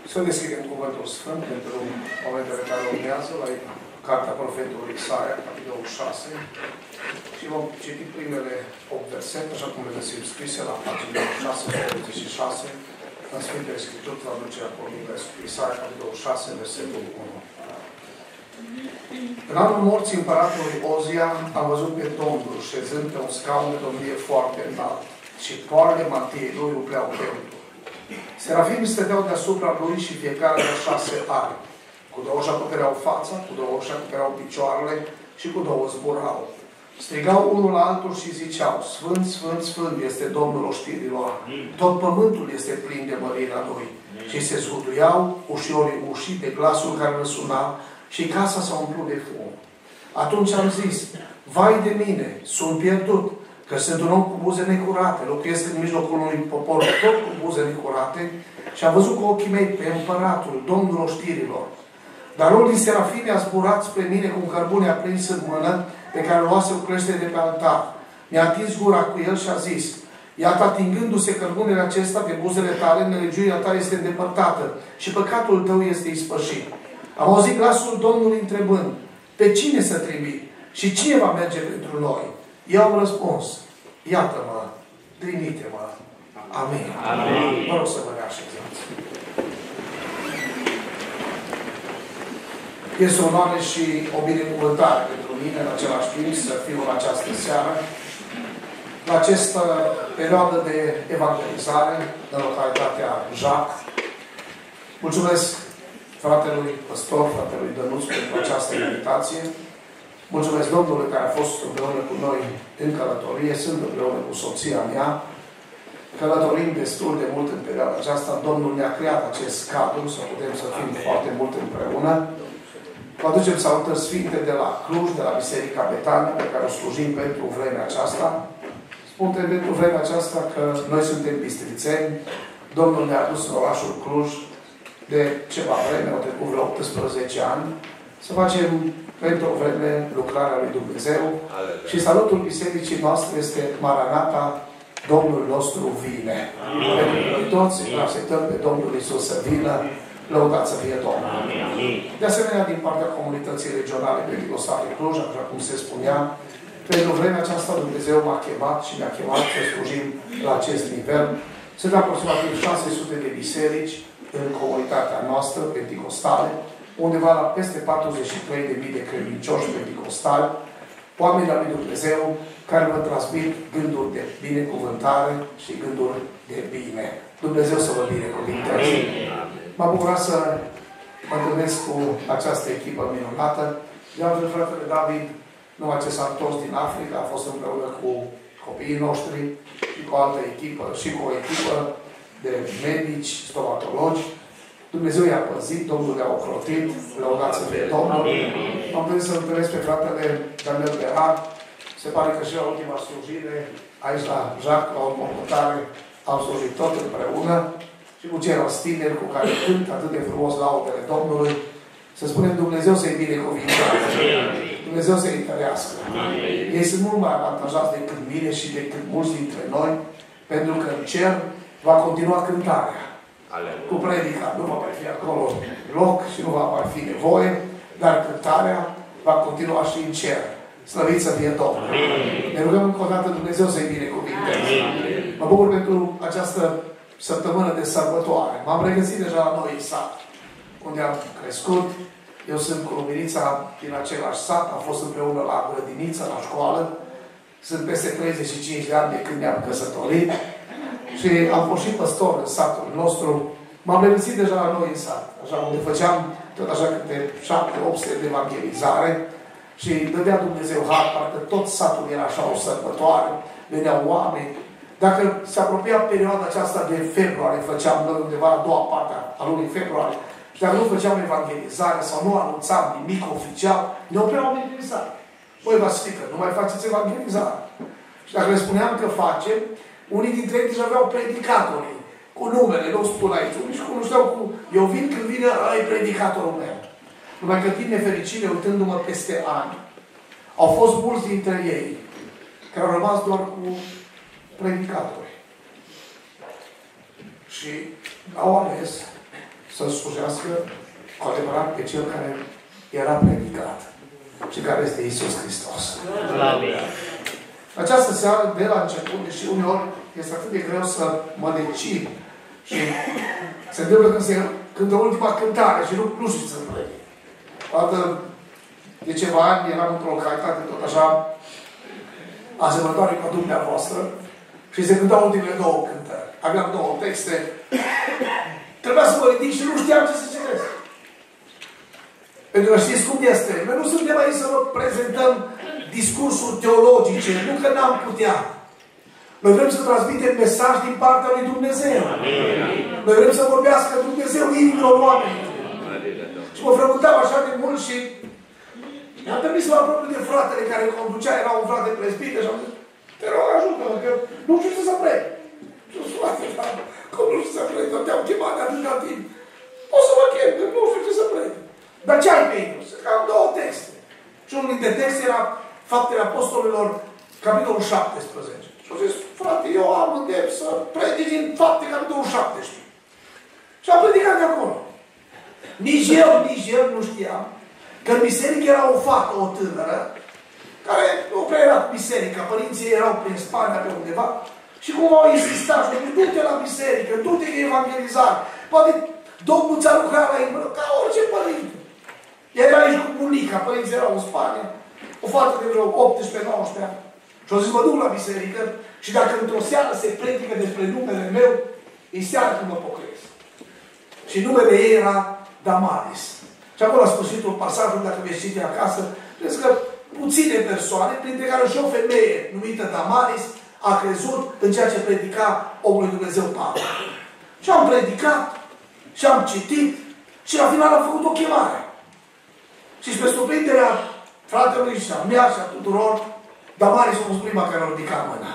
Să deschidem Cuvântul Sfânt pentru momentele care urmează la Cartea Profetului Isaia, capitolul 6. Și vom citi primele 8 versete, așa cum le găsim scrise la pagina 686 în Sfintele Scripturi, traducerea Cornilescu. Isaia, capitolul 6, versetul 1. În anul morții împăratului Ozia am văzut pe Domnul șezând pe un scaun de domnie foarte înalt și poalele mantiei lui umpleau templul. Serafimii stăteau deasupra lui și fiecare de 6 aripi. Cu 2 își acopereau fața, cu 2 își acopereau picioarele și cu 2 zburau. Strigau unul la altul și ziceau: Sfânt, Sfânt, Sfânt este Domnul oștirilor. Tot pământul este plin de mărirea Lui. Și se zguduiau ușiorii ușii de glasul care răsuna și casa s-a umplut de fum. Atunci am zis: vai de mine, sunt pierdut, că sunt un om cu buze necurate, locuiesc în mijlocul unui popor tot cu buze necurate și am văzut cu ochii mei pe împăratul, Domnul oștirilor. Dar unul din serafini a zburat spre mine cu un cărbune aprins în mână, pe care luase o creștere de pe altar. Mi-a atins gura cu el și a zis: iată, atingându-se cărbunele acesta de buzele tale, nelegiuirea ta este îndepărtată și păcatul tău este ispășit. Am auzit glasul Domnului întrebând: pe cine să trimit și cine va merge pentru noi? Eu am răspuns: iată-mă, trimite-mă. Amin. Amin. Vă rog să vă reașezați. Este o onoare și o binecuvântare pentru mine în același timp să fiu în această seară, la această perioadă de evangelizare în localitatea Jac. Mulțumesc fratelui păstor, fratelui Dănuț pentru această invitație. Mulțumesc Domnului care a fost împreună cu noi în călătorie, sunt împreună cu soția mea. Călătorim destul de mult în perioada aceasta. Domnul ne-a creat acest cadru să putem să fim foarte mult împreună. Vă aducem salutări sfinte de la Cluj, de la Biserica Betania, pe care o slujim pentru vremea aceasta. Spun pentru vremea aceasta că noi suntem bistrițeni. Domnul ne-a adus în orașul Cluj de ceva vreme, au trecut vreo 18 ani, să facem pentru o vreme lucrarea lui Dumnezeu. Și salutul bisericii noastre este: Maranata, Domnul nostru vine. Pentru noi toți așteptăm pe Domnul Iisus să vină. Lăudat să fie Domnul. De asemenea, din partea comunității regionale Pentecostale Cluj, așa cum se spunea, pentru vremea aceasta Dumnezeu m-a chemat și ne-a chemat să slujim la acest nivel. Sunt aproximativ 600 de biserici în comunitatea noastră pentecostale, undeva la peste 43.000 de credincioși pentecostali, oameni al lui Dumnezeu care vă transmit gânduri de binecuvântare și gânduri de bine. Dumnezeu să vă binecuvinteze. M-am bucurat să mă întâlnesc cu această echipă minunată. De altfel, fratele David, numai ce s-a întors din Africa, a fost împreună cu copiii noștri și cu o altă echipă, și cu o echipă de medici, stomatologi. Dumnezeu i-a păzit, Domnul le-a ocrotit, lăudat să fie Domnul. Am venit să întâlnesc pe fratele Daniel Beran. Se pare că și la ultima slujire, aici la Jac, la o mormântare, am slujit tot împreună. Și cu ceilalți tineri cu care cânt atât de frumos laudele Domnului, să spunem Dumnezeu să-i binecuvinteze, Dumnezeu să-i întărească. Ei sunt mult mai avantajați decât mine și decât mulți dintre noi, pentru că în cer va continua cântarea. Cu predica nu va mai fi acolo loc și nu va mai fi nevoie, dar cântarea va continua și în cer. Slăvit să fie Domnul. Ne rugăm încă o dată Dumnezeu să-i binecuvinteze. Mă bucur pentru această săptămână de sărbătoare. M-am regăsit deja la noi în sat, unde am crescut. Eu sunt cu luminița din același sat, am fost împreună la grădiniță, la școală. Sunt peste 35 de ani de când ne-am căsătorit și am fost și păstor în satul nostru. M-am regăsit deja la noi în sat, așa unde făceam tot așa câte 7-8 de evangelizare și dădea Dumnezeu har, parcă tot satul era așa o sărbătoare, veneau oameni. Dacă se apropia perioada aceasta de februarie, făceam noi undeva la a doua parte a lunii februarie, și dacă nu făceam evangelizare sau nu anunțam nimic oficial, ne opreau oamenii din sat. Băi, vă strică, nu mai faceți evangelizare. Și dacă le spuneam că facem, unii dintre ei deja aveau predicatorii, cu numele, nu spun aici, unii și cunoșteau cu... Eu vin când vine, ăla e predicatorul meu. Numai că din nefericire, uitându-mă peste ani, au fost mulți dintre ei care au rămas doar cu predicatori. Și au ales să slujească cu adevărat pe Cel care era predicat și care este Iisus Hristos. Această seară, de la început, deși uneori este atât de greu să mă decid și se întâmplă când se cântă ultima cântare și nu știu ce să plec. De ceva ani eram într-o localitate tot așa asemănătoare cu dumneavoastră și se cântau ultimele două cântări. Aveam două texte. Trebuia să mă ridic și nu știam ce să citesc. Pentru că știți cum este. Noi nu suntem aici să vă prezentăm discursuri teologice. Nu că n-am putea. Noi vrem să transmitem mesaj din partea lui Dumnezeu. Noi vrem să vorbească Dumnezeu inimilor oamenilor. Și mă frământam așa de mult și mi-am permis să mă apropiu de fratele care conducea, era un frate presbiter și am zis, te rog, ajută-mă, că nu știu ce să plec. Și o frate, cum nu știu să plec, că te-am chemat de atâta timp. O să mă chem, că nu știu ce să plec. Dar ce ai pe ei? Am două texte. Și unul dintre texte era Faptele Apostolilor, capitolul 17. Și au zis, frate, eu am îndemn să predic din Fapte, capitolul 17. Și am predicat de acolo. Nici eu nu știam că în biserică era o fată, o tânără, care nu prea era biserica, părinții erau prin Spania pe undeva, și cum au insistat, și au zis, du-te la biserică, du-te că evangelizare. Poate Domnul ți-a lucrat la inimă, ca orice părinte. Ea era aici cu bunica, părinții erau în Spania, o fată de vreo 18-19 ani. Și au zis, mă duc la biserică și dacă într-o seară se predică despre numele meu, e seară când mă pocăiesc. Și numele ei era Damaris. Și acolo, la sfârșitul pasajului, dacă veți citi acasă, vezi că puține persoane, printre care și o femeie numită Damaris, a crezut în ceea ce predica omul lui Dumnezeu Pavel. Și am predicat, și am citit, și la final am făcut o chemare. Și spre surprinderea fratelui și a mea și a tuturor, Damaris a fost prima care a ridicat mâna.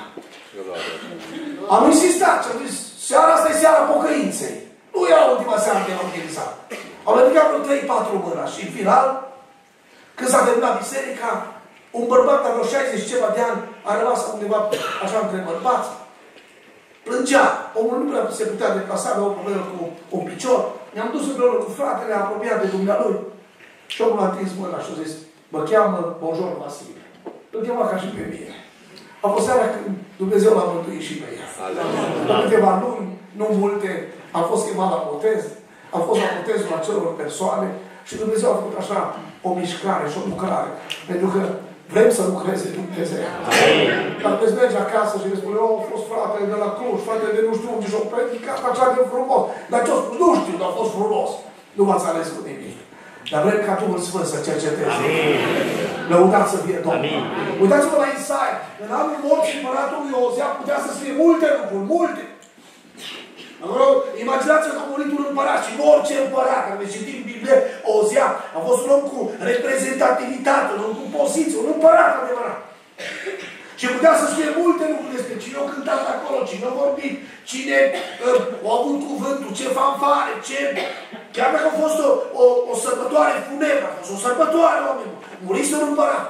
Am insistat și am zis, seara asta e seara pocăinței. Nu era ultima seară de evangelizat. Am ridicat vreo 3-4 mâna și în final, când s-a terminat biserica, un bărbat de vreo 60 ceva de ani a rămas undeva așa între bărbați. Plângea. Omul nu prea se putea deplasa, avea o problemă cu un picior. Ne-am dus împreună cu fratele, apropiat de dumnealui. Și omul a atins mâna și a zis, mă cheamă Bonjour Vasile. Îl chema ca și pe mine. A fost seara când Dumnezeu l-a mântuit și pe ea. La câteva luni, nu multe, am fost chemat la botez. Am fost la botezul acelor persoane și Dumnezeu a făcut așa o mișcare și o lucrare. Pentru că vrem să lucreze Dumnezeu. Dacă veți merge acasă și îi spune, a fost fratele de la Cluj, fratele de nu știu unde și-o predicat așa de frumos. Dar ce-o spus? Nu știu, dar a fost frumos. Nu v-ați ales cu nimic. Dar vrem ca Duhul Sfânt să cerceteze. Lăudați să fie Domnul. Uitați-vă la Isaia. În anul morții împăratului Ozia putea să scrie multe lucruri, multe. Acolo, imaginați-vă că a murit un împărat și nu orice împărat, care citim Biblie, Ozia a fost un om cu reprezentativitate, un om cu poziție, un împărat adevărat. Și putea să scrie multe lucruri despre cine a cântat acolo, cine a vorbit, cine a avut cuvântul, ce fanfare, ce... Chiar dacă a fost o sărbătoare funebră, a fost o sărbătoare, oamenilor, murise un împărat.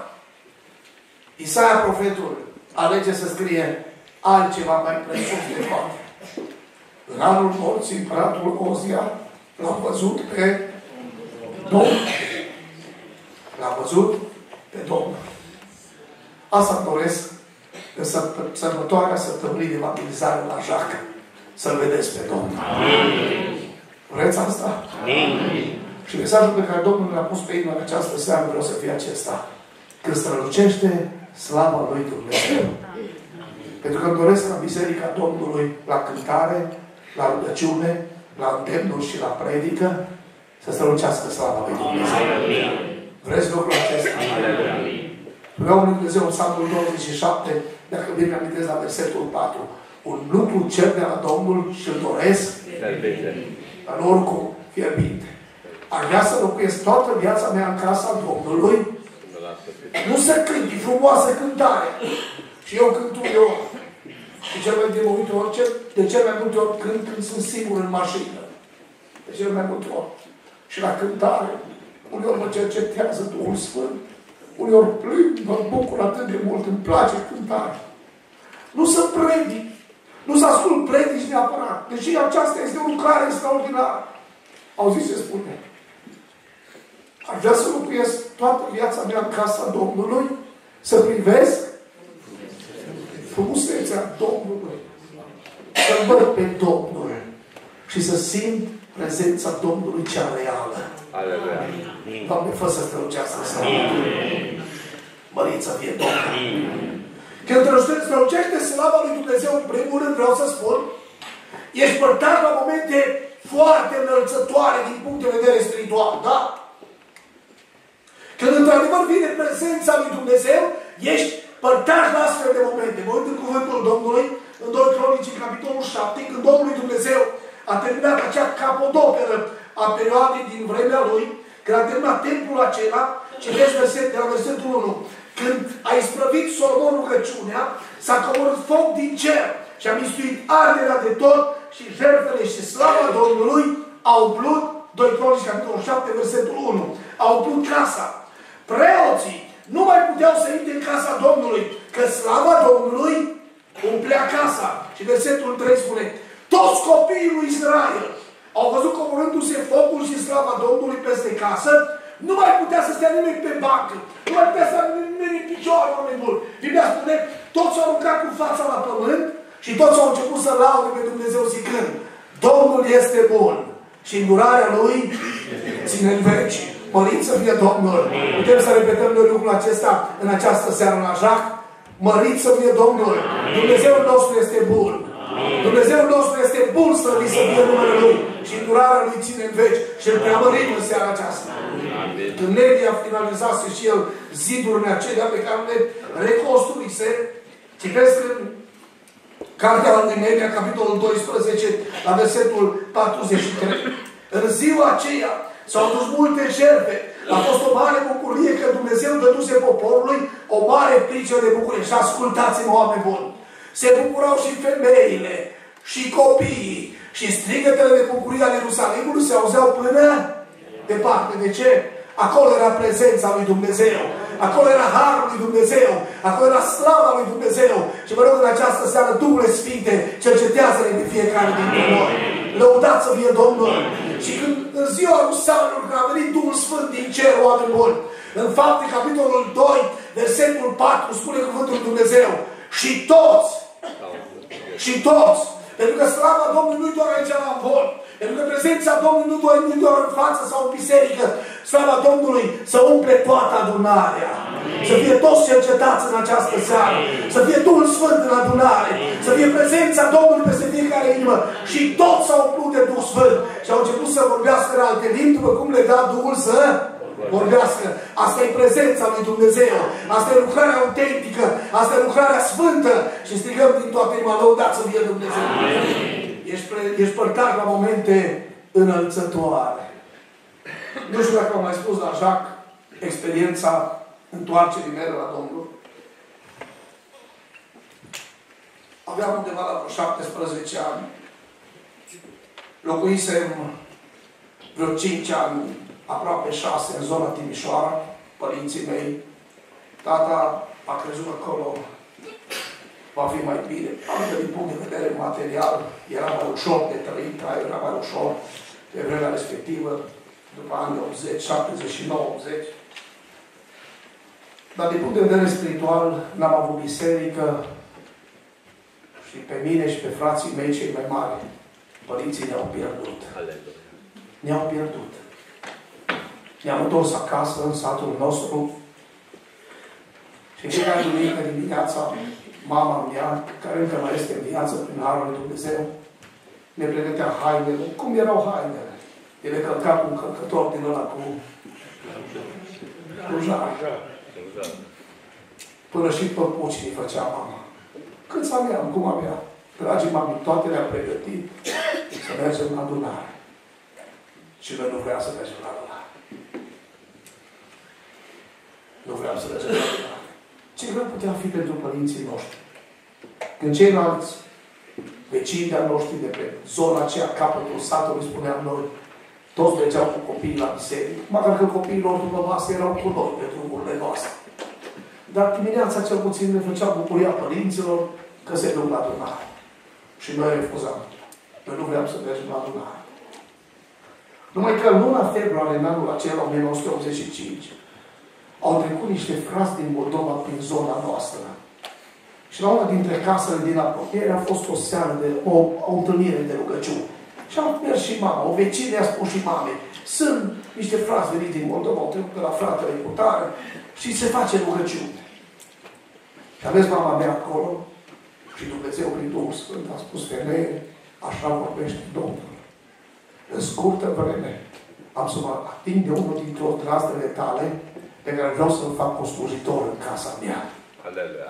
Isaia, profetul, alege să scrie altceva mai presus de toate. În anul morții, împăratul Ozia l-a văzut pe Domnul. L-a văzut pe Domnul. Asta îmi doresc în sărbătoarea săptămânii de evangelizare la Jac. Să-L vedeți pe Domnul. Vreți asta? Și mesajul pe care Domnul l-a pus pe inimă în această seară vreau să fie acesta. Când strălucește slava lui Dumnezeu. Pentru că îmi doresc ca Biserica Domnului la cântare, la rugăciune, la îndemnuri și la predică să strălucească slava lui Dumnezeu. Vreți lucrul acesta? Vreau lui Dumnezeu în Psalmul 27, dacă bine amintesc la versetul 4. Un lucru cer de la Domnul și îl doresc în oricum fierbinte. Aș vrea să locuiesc toată viața mea în casa Domnului. Nu să cânt, e frumoasă cântare. Și eu cânt uneori. De cel mai multe ori când sunt singur în mașină. De cel mai multe ori. Și la cântare, uneori mă cercetează Duhul Sfânt. Uneori plâng, mă bucur atât de mult, îmi place cântare. Nu să predic. Nu să ascult predici neapărat. Deși aceasta este o lucrare extraordinară. Auziți ce spune? Aș vrea să locuiesc toată viața mea în casa Domnului, să privesc frumusețea Domnului, să văd pe Domnul și să simt prezența Domnului cea reală. Aleluia. Doamne, fă să strălucească să măriți să fie Domnul. Când strălucește slava lui Dumnezeu, în primul rând vreau să spun, ești părtaș la momente foarte înălțătoare din punct de vedere spiritual, da? Când într-adevăr vine prezența lui Dumnezeu, ești părtaș la astfel de momente. Mă uit în cuvântul Domnului, în 2 Cronici, în capitolul 7, când Domnul lui Dumnezeu a terminat acea capodoperă a perioadei din vremea lui, când a terminat templul acela, citesc de la versetul 1, când a isprăvit Solomon rugăciunea, s-a coborât foc din cer și a mistuit arderea de tot și jertfele și slava Domnului au umplut, 2 Cronici, capitolul 7, versetul 1, au umplut casa. Preoții nu mai puteau să intre în casa Domnului, că slava Domnului umplea casa. Și versetul 3 spune, toți copiii lui Israel au văzut coborându-se focul și slava Domnului peste casă, nu mai putea să stea nimeni pe bancă, nu mai putea să stea nimeni în picioare, oameni buni. Biblia spune, toți au aruncat cu fața la pământ și toți au început să laude pe Dumnezeu zicând, Domnul este bun și îndurarea Lui ține în veci. Mărit să fie Domnul. Putem să repetăm noi lucrul acesta în această seară la Jac? Mărit să fie Domnul. Dumnezeul nostru este bun. Dumnezeul nostru este bun, slăvit să fie numele Lui. Și îndurarea Lui ține în veci. Și îl preamărim în seara aceasta. Când Nelia finalizase și el zidurile acelea pe care le reconstruise, citesc în Cartea lui Nelia, capitolul 12, la versetul 43. În ziua aceea s-au dus multe jertfe. A fost o mare bucurie că Dumnezeu dăduse poporului o mare pricină de bucurie. Și ascultați-mă, oameni buni. Se bucurau și femeile, și copiii, și strigătele de bucurie ale Ierusalimului se auzeau până departe. De ce? Acolo era prezența lui Dumnezeu. Acolo era harul lui Dumnezeu. Acolo era slava lui Dumnezeu. Și vă rog în această seară, Duhul Sfinte, cercetează-ne pe fiecare dintre noi. Lăudați să fie Domnul. Și când în ziua lui Samuel, când a venit Duhul Sfânt din cer, oameni buni, în Fapte, capitolul 2, versetul 4, spune cuvântul lui Dumnezeu. Și toți, pentru că slava Domnului nu-i doar aici la Amvon, pentru că prezența Domnului nu doar în față sau în biserică, slava Domnului să umple toată adunarea. Să fie toți cercetați în această seară, să fie Duhul Sfânt în adunare, să fie prezența Domnului peste fiecare inimă. Și toți s-au umplut de Duh Sfânt și au început să vorbească în alte limbi, după cum le da Duhul să vorbească. Asta e prezența lui Dumnezeu. Asta e lucrarea autentică. Asta e lucrarea sfântă. Și strigăm din toată inima, lăudat să fie Dumnezeu. Ești părtaș la momente înălțătoare. Nu știu dacă am mai spus la Jacques experiența întoarcerii mele la Domnul. Aveam undeva la vreo 17 ani. Locuisem vreo 5 ani, aproape 6, în zona Timișoara, părinții mei. Tata a crezut acolo va fi mai bine. Adică din punct de vedere material era mai ușor de trăit, era mai ușor pe vremea respectivă, după anii 80, 79-80. Dar din punct de vedere spiritual n-am avut biserică și pe mine și pe frații mei cei mai mari, părinții ne-au pierdut. Ne-au pierdut. Ne-am întors acasă, în satul nostru, și fiecare duminică dimineața, mama mea, care încă mai este în viață prin harul lui Dumnezeu, ne pregătea hainele. Cum erau hainele? Ele călca cu un călcător din ăla cu jar. Până și păpucii îi făcea mama. Câți ani am, cum avea? Dragii mami, toate le-am pregătit să mergem la adunare. Și noi nu vreau să mergem la adunare. Nu vreau să mergem la adunare. Ce greu putea fi pentru părinții noștri? Când ceilalți vecini de-a noștri de pe zona aceea, capătul satului, spuneam noi, toți mergeau cu copiii la biserică, măcar că copiii lor după masă erau cu noi pe drumurile noastre. Dar dimineața cel puțin ne făcea bucuria părinților că se duc la adunare. Și noi refuzam. Noi nu vreau să mergem la adunare. Numai că în luna februarie, în anul acela, 1985, au trecut niște frați din Moldova prin zona noastră. Și la una dintre casele din apropiere a fost o seară de o întâlnire de rugăciune. Și am mers și mama, o vecină a spus și mame, sunt niște frați veniți din Moldova, au trecut de la fratele cu tare și se face rugăciune. Și a mers mama mea acolo și Dumnezeu prin Duhul Sfânt a spus, femeie, așa vorbește Domnul. În scurtă vreme am să mă ating de unul dintre odrazdele tale pe care vreau să-l fac un slujitor în casa mea. Aleluia.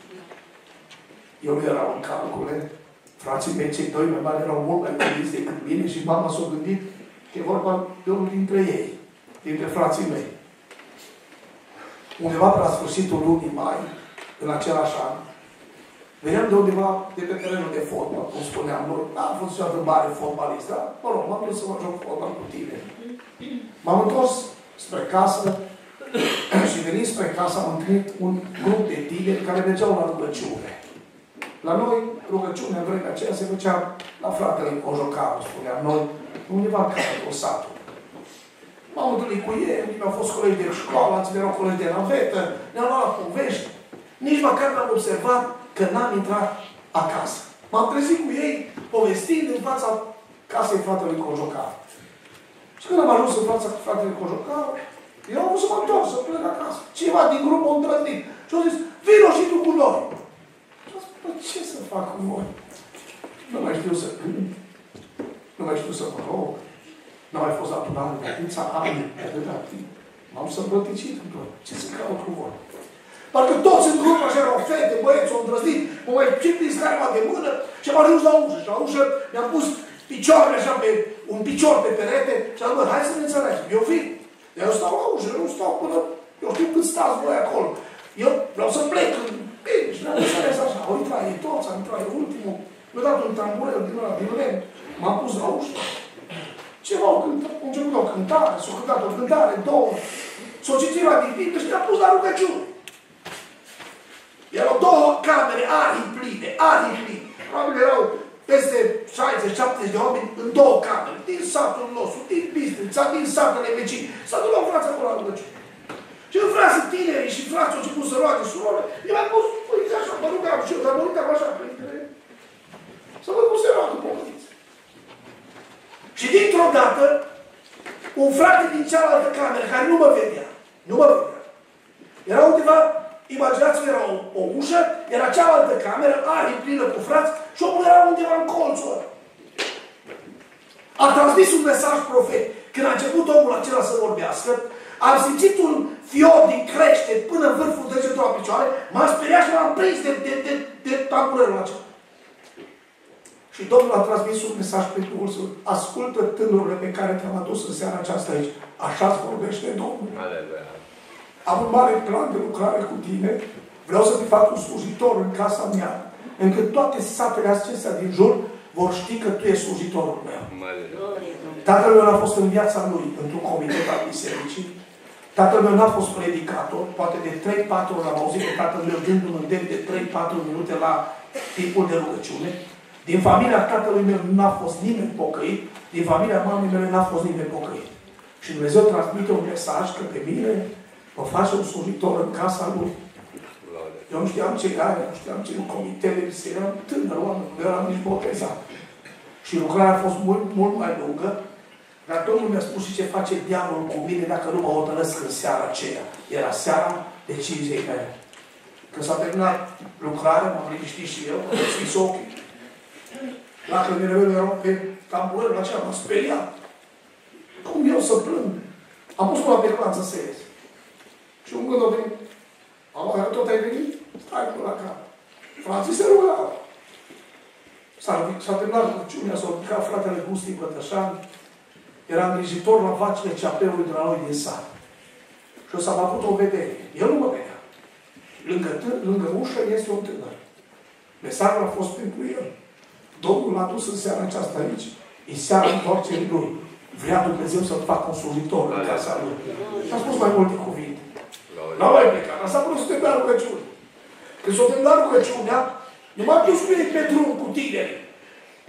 Eu nu erau în calcule. Frații mei, cei doi mai mari, erau mult mai convinți decât mine și mama s-a gândit că e vorba de unul dintre ei, dintre frații mei. Undeva pe la sfârșitul lunii mai, în același an, veneam de undeva de pe terenul de fotbal, cum spuneam noi. N-am fost niciodată mare fotbalist, dar, mă rog, m-am dus să mă joc fotbal cu tine. M-am întors spre casă și venind spre casă am întâlnit un grup de tineri care mergeau la rugăciune. La noi, rugăciunea în vremea aceea se făcea la fratele Cojocaru, spuneam noi, undeva în capătul satului. M-am întâlnit cu ei, unii mi-au fost colegi de școală, alții erau colegi de navetă, ne-am luat la povești. Nici măcar n-am observat că n-am intrat acasă. M-am trezit cu ei, povestind în fața casei fratelui Cojocaru. Și când am ajuns în fața fratelui Cojocaru, eu am vrut să mă întorc, să plec acasă. Cineva din grup m-a îndrăznit. Și a zis, vino și tu cu noi. Și am zis, bă, ce să fac cu voi? Nu mai știu să cânt, nu mai știu să mă rog, nu mai fost la tunare de atâția ani, de atâta timp. M-am sărbăticit în tot. Ce să caut cu voi? Parcă toți în grup așa erau fete, băieți, au îndrăznit, mă mai ciplis careva de mână și am ajuns la ușă. Și la ușă mi-am pus picioarele așa pe un picior pe perete și am zis, bă, hai să ne înțelegem. Eu vin. Eu stau la ușă, nu stau până... Eu știu cât stați voi acolo. Eu vreau să plec. Bine, și ne-am înțeles așa. Au intrat ei toți, am intrat eu ultimul. Mi-a dat un tamburel din ăla, din lemn. M-am pus la ușă. Ceva au cântat, au început o cântare, s-au cântat o cântare, două. S-au citit la din Biblie și ne-a pus la rugăciune. Erau două camere, arii pline. Probabil erau peste 60-70 de oameni în două camere. Din satul nostru, din Bistrița, din satele vecini. S-a dus la frați acolo la rugăciune. Și în frații tinerii și frații au început să roage suroare. Eu mi-am pus, uite așa, mă rugam și eu, dar mă uitam așa printre. Să văd cum se roagă pocăiți. Și dintr-o dată, un frate din cealaltă cameră, care nu mă vedea, era undeva, imaginați-vă, era o ușă, era cealaltă cameră, arii plină cu frați, și omul era undeva în colțul ăla. A transmis un mesaj profet. Când a început omul acela să vorbească, am simțit un fior din crește până în vârful degetului la picioare, m-a speriat și m-am prins de tamburelul acela. Și Domnul a transmis un mesaj pe Duhul Sfânt. Ascultă tânărurile pe care te-am adus în seara aceasta aici. Așa-ți vorbește Domnul. Aleluia. Am un mare plan de lucrare cu tine. Vreau să te fac un slujitor în casa mea. Încât toate satele acestea din jur vor ști că tu ești slujitorul meu. Tatăl meu n-a fost în viața lui într-un comitet al bisericii. Tatăl meu n-a fost predicator. Poate de 3-4 ori am auzit pe tatăl meu dând un îndemn de 3-4 minute la timpul de rugăciune. Din familia tatălui meu n-a fost nimeni pocăit. Din familia mamei mele n-a fost nimeni pocăit. Și Dumnezeu transmite un mesaj că pe mine mă face un slujitor în casa lui. Eu nu știam ce are, nu știam ce în comitele, eram tânăr oameni, nu eram nici botezat. Și lucrarea a fost mult, mult mai lungă, dar Domnul mi-a spus și ce face diavolul cu mine dacă nu mă hotărăsc în seara aceea. Era seara deciziei mele. Când s-a terminat lucrarea, m-am liniștit și eu, am deschis ochii. Lacrimile mele erau pe tamburelul acela, m-am speriat. Cum eu să plâng? Am pus mâna pe ecran să se ies. Și un gând a venit. Mama, tot ai venit? Stai până la cap. Frații se rugau. S-a terminat rugăciunea, s-a ridicat fratele Gusti Bătășan. Era îngrijitor la vacile ceapeului de la noi din sat. Și o s-a făcut o vedere. El nu mă vedea. Lângă ușă este un tânăr. Mesajul a fost pentru el. Domnul l-a dus în seara aceasta aici. E seara întoarcerii lui. Vrea Dumnezeu să-l facă un slujitor în casa lui. Și a spus mai multe cuvinte. N-a mai plecat. Asta a vrut să termina rugăciune. Când s-a terminat rugăciunea, nu m-am dus cu ei pe drum cu tineri.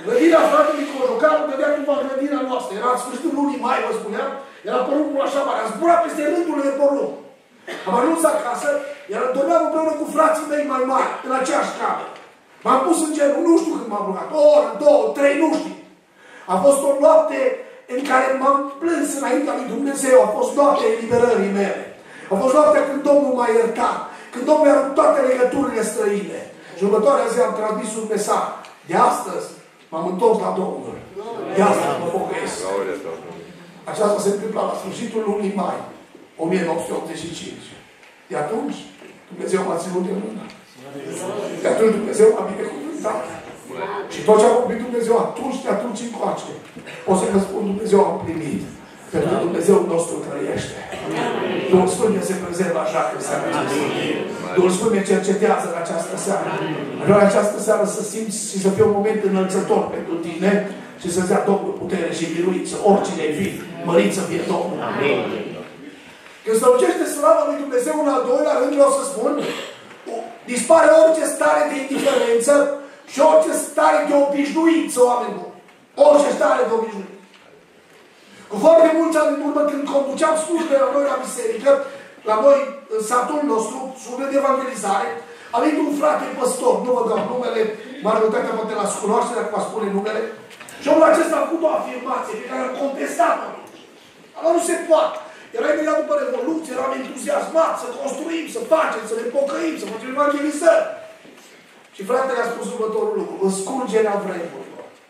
Grădina fratelui Cojocaru dădea cumva grădina noastră. Era sfârșitul lunii mai, vă spuneam, era poruncul așa mare. Am zburat peste rândurile de porunc. Am ajuns acasă, iar dormeam împreună cu frații mei mai mari, în aceeași cameră. M-am pus în genul, nu știu când m-am rugat, o oră, 2, 3, nu știu. A fost o noapte în care m-am plâns înaintea lui Dumnezeu, a fost noaptea eliberării mele. A fost noaptea când Domnul m-a iertat, când Domnul mi-a rupt toate legăturile străine. Și următoarea zi am transmis un mesaj. De astăzi m-am întors la Domnul. De astăzi mă pocăiesc. Aceasta se întâmpla la sfârșitul lunii mai, 1985. De atunci, Dumnezeu m-a ținut de mână. De atunci Dumnezeu m-a binecuvântat. Și tot ce a vorbit Dumnezeu atunci, de atunci încoace, o să vă spun, Dumnezeu a împlinit. Pentru că Dumnezeu nostru trăiește. Duhul Sfânt ne se prezerbă așa că seara aceasta. Duhul Sfânt ne cercetează în această seară. Vreau în această seară să simți și să fie un moment înălțător pentru tine și să-ți dea Domnul putere și biruință. Oricine vii, mărit să fie Domnul. Când strălucește slava lui Dumnezeu în al doilea rând, vreau să spun, dispare orice stare de indiferență și orice stare de obișnuință, oameni buni. Orice stare de obișnuință. Cu foarte mulți ani în urmă, când conduceam slujbe la noi la biserică, la noi în satul nostru, slujbe de evangelizare, a venit un frate păstor, nu vă dau numele, majoritatea poate l-ați cunoaște, dacă vă spune numele, și omul acesta a făcut o afirmație pe care am contestat atunci. Dar nu se poate. Era imediat după Revoluție, eram entuziasmat să construim, să facem, să ne pocăim, să facem evangelizări. Și fratele a spus următorul lucru: în scurgerea vremurilor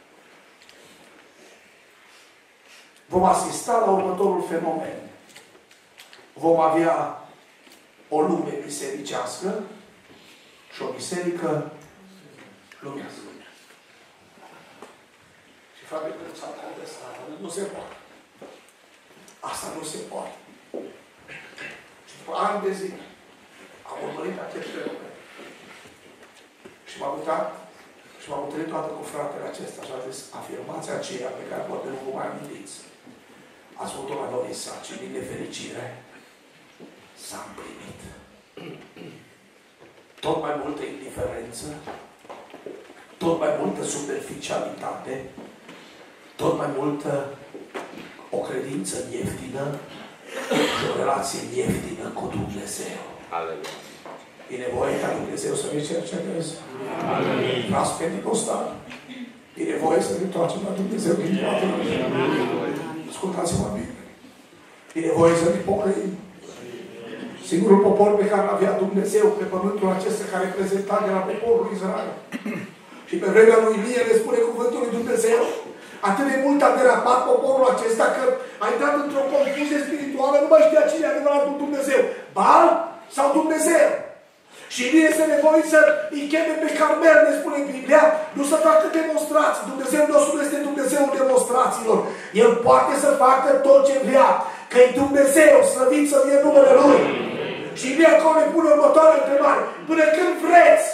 vom asista la următorul fenomen. Vom avea o lume bisericească și o biserică lumească. Și fratele s-a contestat. Nu se poate. Asta nu se poate. Și după ani de zi am urmărit acest fenomen. Și m-am uitat și m-am întâlnit toată cu fratele acesta și a zis: afirmația aceea pe care poate nu vă mai amintiți, ați făcut-o la noi sarcini, din nefericire, s-a împlinit. Tot mai multă indiferență, tot mai multă superficialitate, tot mai multă o credință ieftină și o relație ieftină cu Dumnezeu. Aleluia. E nevoie ca Dumnezeu să ne cerceteze. Frați Pentecostali, e nevoie să ne întoarcem la Dumnezeu din toate. Ascultați-mă bine. E nevoie să ne pocăim. Singurul popor pe care l-avea Dumnezeu pe pământul acesta, care reprezenta de la poporul Israel. Și pe vremea lui Ilie le spune cuvântul lui Dumnezeu: atât de mult a derapat poporul acesta că a intrat într-o confuzie spirituală, nu mai știa cine e adevăratul Dumnezeu, Baal sau Dumnezeu. Și Ilie este nevoit să îi cheme pe Carmel, ne spune Biblia, nu să facă demonstrații. Dumnezeu nostru este Dumnezeul demonstrațiilor. El poate să facă tot ce vrea, că e Dumnezeu, slăvit să fie numele Lui. Și Ilie acolo ne pune următoarea întrebare: până când vreți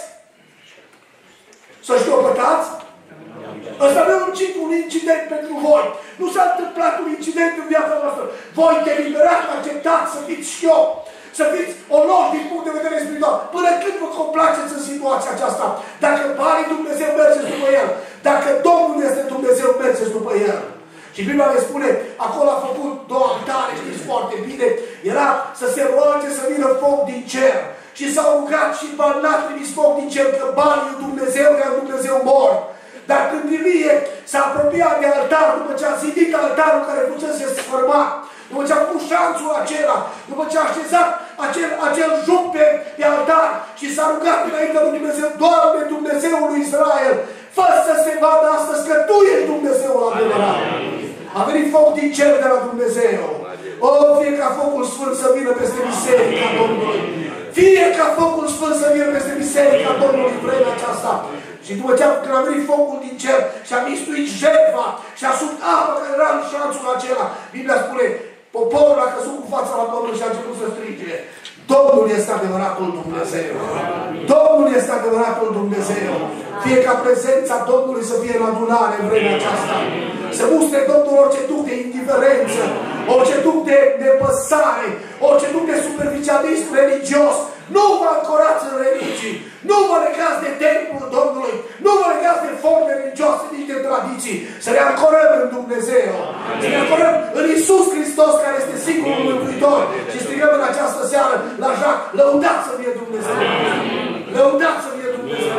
să știopătați? Ăsta nu e un incident pentru voi. Nu s-a întâmplat un incident în viața noastră. Voi deliberați, acceptați să fiți șchiop, să fiți onoși din punct de vedere spiritual. Până când vă complaceți în situația aceasta? Dacă pare Dumnezeu, mergeți după El. Dacă Domnul este Dumnezeu, mergeți după El. Și Biblia ne spune, acolo a făcut 2 altare, știți foarte bine, era să se roage să vină foc din cer. Și s-au rugat și Baal n-a trimis foc din cer, că Baal e Dumnezeu, iar Dumnezeu mor. Dar când Ilie s-a apropiat de altar, după ce a zidit altarul care fusese sfărmat, după ce a făcut șanțul acela, după ce a așezat acel juc pe altar și s-a rugat înaintea lui Dumnezeu: Doamne, Dumnezeul lui Israel, fă să se vadă astăzi că Tu ești Dumnezeul adevărat. A venit foc din cer de la Dumnezeu. O, fie ca focul sfânt să vină peste biserica Domnului. Fie ca focul sfânt să vină peste biserica Domnului în vremea aceasta. Și după ce a venit focul din cer și a mistuit jertfa și a subt apă care era în șanțul acela, Biblia spune, poporul a căzut cu fața la Domnul și a început să strige: Domnul este adevăratul Dumnezeu! Domnul este adevăratul Dumnezeu! Fie ca prezența Domnului să fie în adunare în vremea aceasta. Să mustre Domnul orice duc de indiferență, orice duc de nepăsare, orice duc de superficialism religios. Nu vă ancorați în religii, Nu vă legați de templul Domnului. Nu vă legați de forme religioase, nici de tradiții. Să ne ancorăm în Dumnezeu. Să ne ancorăm în Iisus Hristos, care este singurul Mântuitor. Și strigăm în această seară la Jacques, lăudați să fie Dumnezeu. Lăudați să fie Dumnezeu.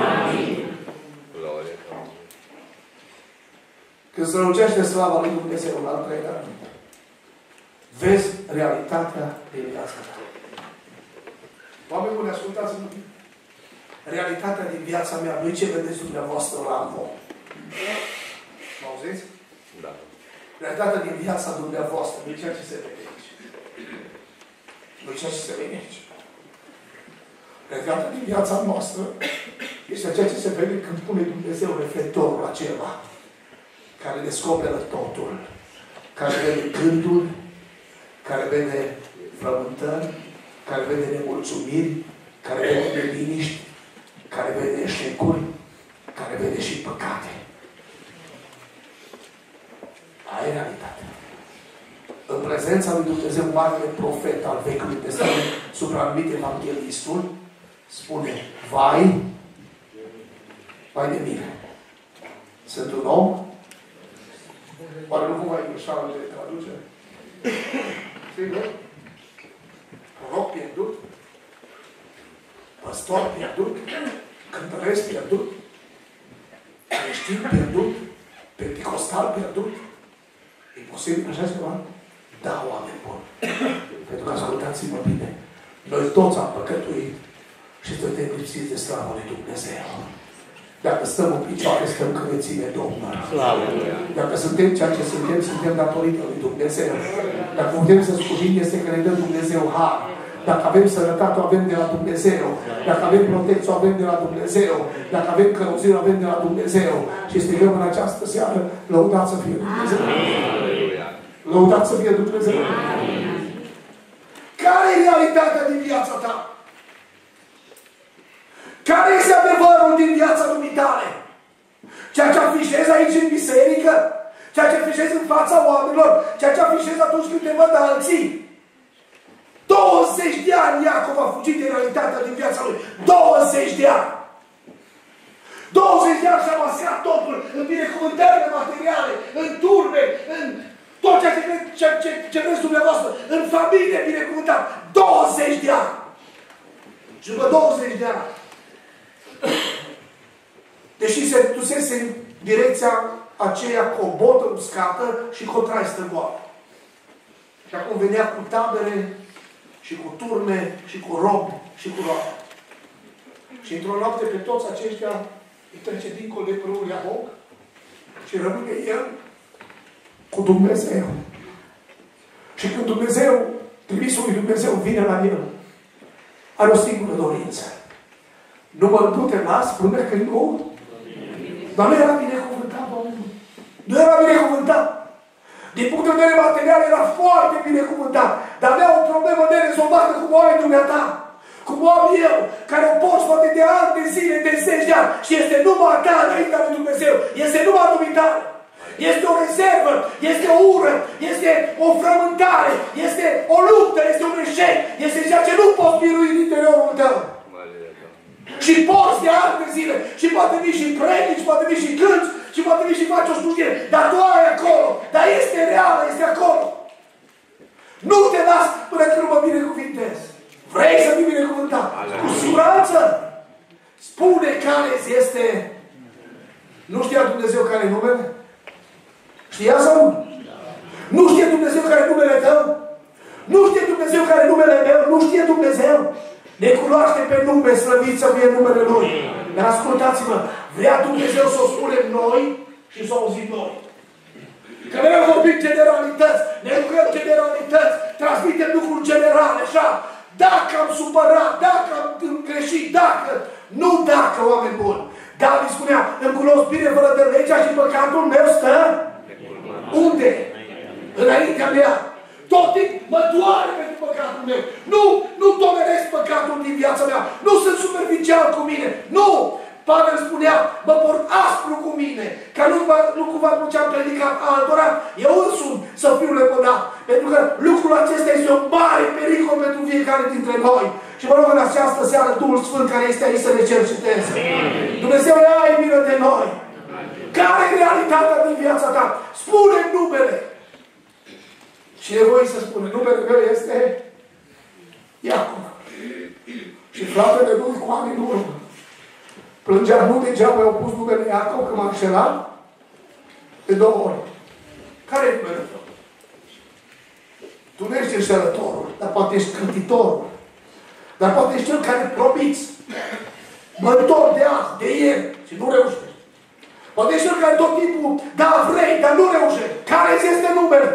Când strălucește slava lui Dumnezeu în al treilea rând, vezi realitatea din viața ta. Oameni buni, ascultați-mă. Realitatea din viața mea nu-i ce vedeți dumneavoastră la Alvo. Mă auziți? Da. Realitatea din viața dumneavoastră nu-i ceea ce se vede aici. Nu-i ceea ce se vede aici. Realitatea din viața noastră este ceea ce se vede când pune Dumnezeu reflectorul la ceva care descoperă totul, care vede gândul, care vede frământări, care vede nemulțumiri, care vede neliniști, care vede eșecuri, care vede și păcate. Aia e realitatea. În prezența lui Dumnezeu, marele profet al Vechiului Testament, supranumit Evanghelistul, spune, vai de mine. Sunt un om. Oare nu cumva e greșeală de traducere? Sigur? Proroc pierdut? Păstor pierdut? Cântăresc pierdut? Creștin pierdut? Penticostal pierdut? E posibil așa ceva? Da, oameni buni. Pentru că ascultați-mă bine. Noi toți am păcătuit și suntem lipsiți de slavă lui Dumnezeu. Dacă stăm în picioare, stăm că ne ține Domnul. Dacă suntem ceea ce suntem, suntem datorită lui Dumnezeu. Dacă putem să slujim, este că ne dă Dumnezeu har. Dacă avem sănătate, o avem de la Dumnezeu. Dacă avem protecție, o avem de la Dumnezeu. Dacă avem călăuzire, o avem de la Dumnezeu. Și strigăm în această seară, lăudați să fie Dumnezeu. Lăudați să fie Dumnezeu. Care e realitatea din viața ta? Care este adevărul din viața dumitale? Ceea ce afișezi aici în biserică? Ceea ce afișezi în fața oamenilor? Ceea ce afișezi atunci când te văd alții? 20 de ani Iacov a fugit de realitatea din viața lui. 20 de ani! 20 de ani și-a mascat totul în binecuvântările materiale, în turbe, în tot ce vreți dumneavoastră, în familie binecuvântat. 20 de ani! Și după 20 de ani, deși se dusese în direcția aceea cu o botă uscată și cu o traistă goală. Și acum venea cu tabere și cu turme și cu robi și cu robi. Și într-o noapte pe toți aceștia îi trece dincolo de prâul Iaboc și rămâne el cu Dumnezeu. Și când Dumnezeu, trimisul lui Dumnezeu vine la el, are o singură dorință. Nu te las până când nu. Dar nu era binecuvântat, Domnul. Nu era binecuvântat. Din punct de vedere material era foarte binecuvântat. Dar avea o problemă nerezolvată cum o ai dumneata. Cum o am eu, care o porți poate de ani de zile, de 10 de ani. Și este numai ta înaintea lui Dumnezeu. Este numai dumitare. Este o rezervă, este o ură, este o frământare, este o luptă, este un eșec. Este ceea ce nu poți birui în interiorul tău. Și porți de ani de zile. Și poate vii și predici, poate vii și cânti, și poate vii și faci o slujire. Dar tu ai acolo. Dar este reală, este acolo. Nu te las până când nu mă binecuvintezi. Vrei să fii binecuvântat? Cu siguranță. Spune care este. Nu știa Dumnezeu care e numele? Știa sau nu? Nu știe Dumnezeu care e numele tău? Nu știe Dumnezeu care e numele meu? Nu știe Dumnezeu? Ne cunoaște pe nume, slăvit să fie numele Lui. Dar ascultați-mă, vrea Dumnezeu să o spunem noi și să o auzim noi. Că noi vorbim generalități, ne lucrăm generalități, transmitem lucruri generale, așa. Dacă am supărat, dacă am greșit, dacă, nu dacă, oameni buni. David spunea, îmi cunosc bine fără de legea și păcatul meu stă. Unde? Înaintea mea. Tot timpul mă doare pentru păcatul meu. Nu tolerez păcatul din viața mea. Nu sunt superficial cu mine. Nu! Pavel spunea, mă port aspru cu mine. Ca nu cumva ce am predicat altora, eu însumi să fiu lepădat. Pentru că lucrul acesta este un mare pericol pentru fiecare dintre noi. Și vă rog în această seară Duhul Sfânt care este aici să ne cerceteze. Dumnezeu, ai milă de noi. Care e realitatea din viața ta? Spune numele. Și nevoie să spune, numele meu este Iacov. Și fratele lui cu ani în urmă plângea, nu degeaba i-au pus numele Iacov, că m-a înșelat de 2 ori. Care e numele tău? Tu nu ești înșelătorul, dar poate ești cârtitorul. Dar poate ești cel care promiți. Măritor de azi, de ieri și nu reușești. Poate ești cel care tot timpul, da, vrei, dar nu reușești. Care ți este numele?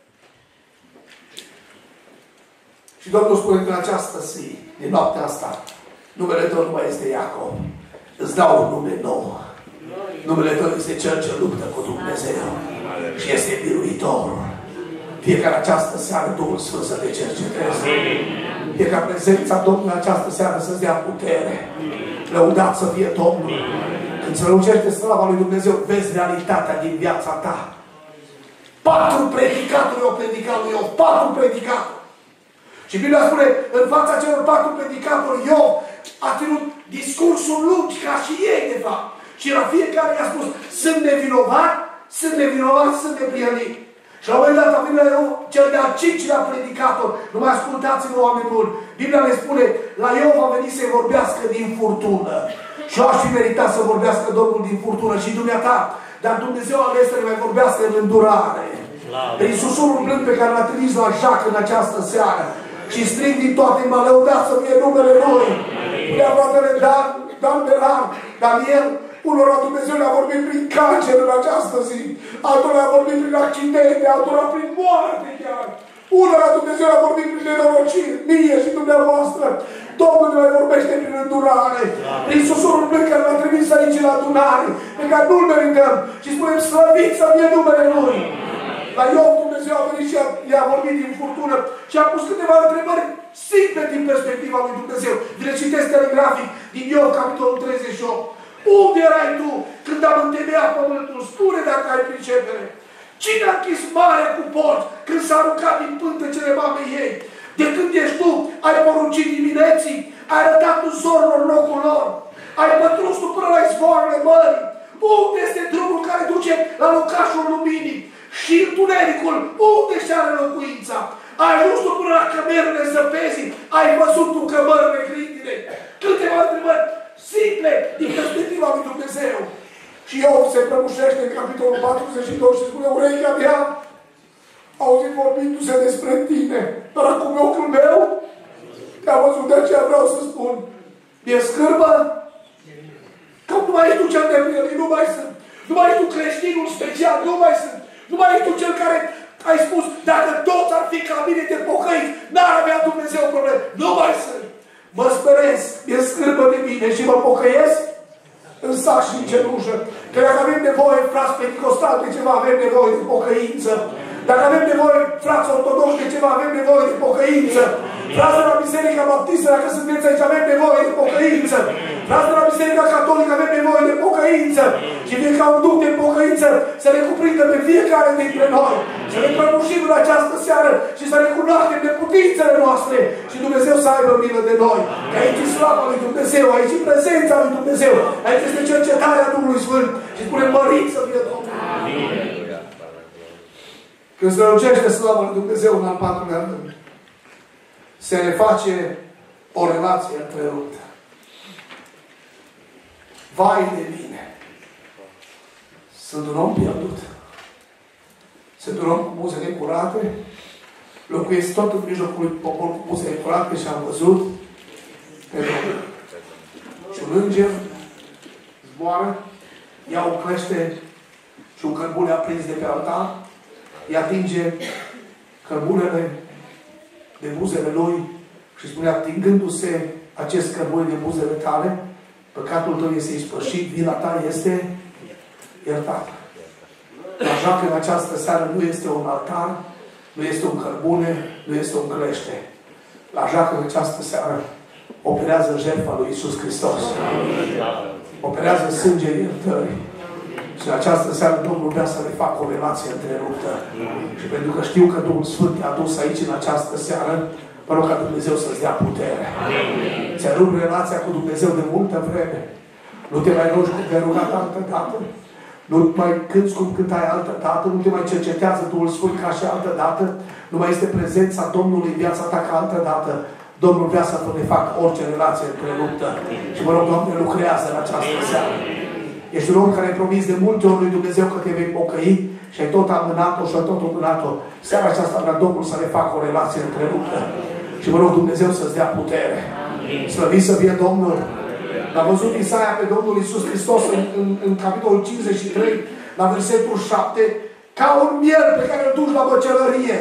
Și Domnul spune că în această zi, din noaptea asta, numele tău nu mai este Iacov. Îți dau un nume nou. Numele tău este cel ce luptă cu Dumnezeu. Și este biruitorul. Fie ca în această seară Duhul Sfânt să te cerceteze. Fie ca prezența Domnului în această seară să-ți dea putere. Lăudat să fie Domnul. Când se lucește slava lui Dumnezeu, vezi realitatea din viața ta. 4 predicatori au predicat lui Iov. 4 predicatori. Și Biblia spune, în fața celor 4 predicatori, Iov a ținut discursuri lungi, ca și ei, de fapt. Și la fiecare i-a spus, sunt nevinovat, sunt nevinovat, sunt neprihănit. Și la un moment dat a venit la Iov, cel de-al 5-lea predicator. Nu mai ascultați-vă, oameni buni. Biblia ne spune, la Iov a venit să-i vorbească din furtună. Și eu aș fi meritat să vorbească Domnul din furtună și dumneata. Dar Dumnezeu a ales să ne mai vorbească în îndurare. Prin susurul blând pe care l-a trimis la Jac în această seară. Și strig din toate inima, lăudat să fie numele Lui. Punea fratele Dan Beran, Daniel, unora Dumnezeu le-a vorbit prin cancer în această zi. Altora le-a vorbit prin accidente, altora prin moarte chiar. Unora Dumnezeu le-a vorbit prin nenorociri, mie și dumneavoastră. Domnul ne mai vorbește prin îndurare, prin susurul plând care l-a trimis aici la adunare, pe care nu-l merităm. Și spunem, slăvit să fie numele Lui. La Iov Dumnezeu a venit și i-a vorbit din furtună și a pus câteva întrebări simple din perspectiva lui Dumnezeu. Vi le citesc telegrafic din Iov, capitolul 38. Unde erai tu când am întemeiat pământul? Spune dacă ai pricepere. Cine a închis marea cu porți când s-a aruncat din pântecele mamei ei? De când ești tu, ai poruncit dimineții, ai arătat zorilor locul lor, ai pătruns tu până la izvoarele mării. Unde este drumul care duce la locașul luminii? Și întunericul, unde și are locuința? Ai ajuns tu până la cămerele zăpezii, ai văzut tu cămările grindine. Câteva întrebări simple din perspectiva lui Dumnezeu. Și Iov se prăbușește în capitolul 42 și spune, urechea mea auzit vorbindu-se despre tine, dar acum ochiul meu te-a văzut, de aceea vreau să spun. E scârbă? Că nu mai ești tu cel de prietenit, nu mai sunt. Nu mai ești tu creștinul special, nu mai sunt. Nu mai ești tu cel care ai spus, dacă toți ar fi ca mine de pocăiți, n-ar avea Dumnezeu probleme. Nu mai sunt. Mă speresc, e scârbă de mine și mă pocăiesc în sac și în cenușă. Că dacă avem nevoie, frați penticostali, de ceva, avem nevoie de pocăință. Dacă avem nevoie, frați ortodoxi, de ceva, avem nevoie de pocăință. Frați de la Biserica Baptistă, dacă sunteți aici, avem nevoie de pocăință. Frați de la Biserica Catolică, avem nevoie de pocăință. Și fie ca un duc de pocăință să ne cuprindă pe fiecare dintre noi. Să ne prăbușim în această seară și să recunoaștem neputințele noastre. Și Dumnezeu să aibă milă de noi. Că aici e slava lui Dumnezeu, aici e prezența lui Dumnezeu, aici este cercetarea Duhului Sfânt. Și spune, mărit să fie Domnul. Când se strălucește slava lui Dumnezeu în al 4-lea rând, se reface o relație întreruptă. Vai de mine! Sunt un om pierdut. Sunt un om cu buzele curate, locuiesc tot în mijlocul lui popor cu buzele curate și am văzut pe Domnul. Și un înger zboară, ia un clește și un cărbune aprins de pe altar, îi atinge cărbunele de buzele lui și spune, atingându-se acest cărbune de buzele tale, păcatul tău este ispășit, vina ta este iertată. Așa că în această seară nu este un altar, nu este un cărbune, nu este un clește. Așa că în această seară operează jertfa lui Iisus Hristos. Operează sângele iertării. Și în această seară Domnul vrea să le facă o relație întreruptă. Și pentru că știu că Duhul Sfânt te-a dus aici în această seară, Mă rog ca Dumnezeu să-ți dea putere. Ți-a rupt relația cu Dumnezeu de multă vreme. Nu te mai rogi cum te-ai rugat altă dată. Nu mai cânți cum cântai altă dată. Nu te mai cercetează Duhul Sfânt ca și altă dată. Nu mai este prezența Domnului în viața ta ca altă dată. Domnul vrea să ne facă orice relație întreruptă. Și mă rog, Doamne, lucrează în această seară. Ești un om care ai promis de multe ori lui Dumnezeu că te vei pocăi și ai tot amânat-o și ai tot amânat-o. Seara aceasta vrea Domnul să ne facă o relație întreruptă. Și mă rog Dumnezeu să-ți dea putere. Slăvit să fie Domnul. L-a văzut Isaia pe Domnul Iisus Hristos în capitolul 53, la versetul 7, ca un miel pe care îl duci la măcelărie.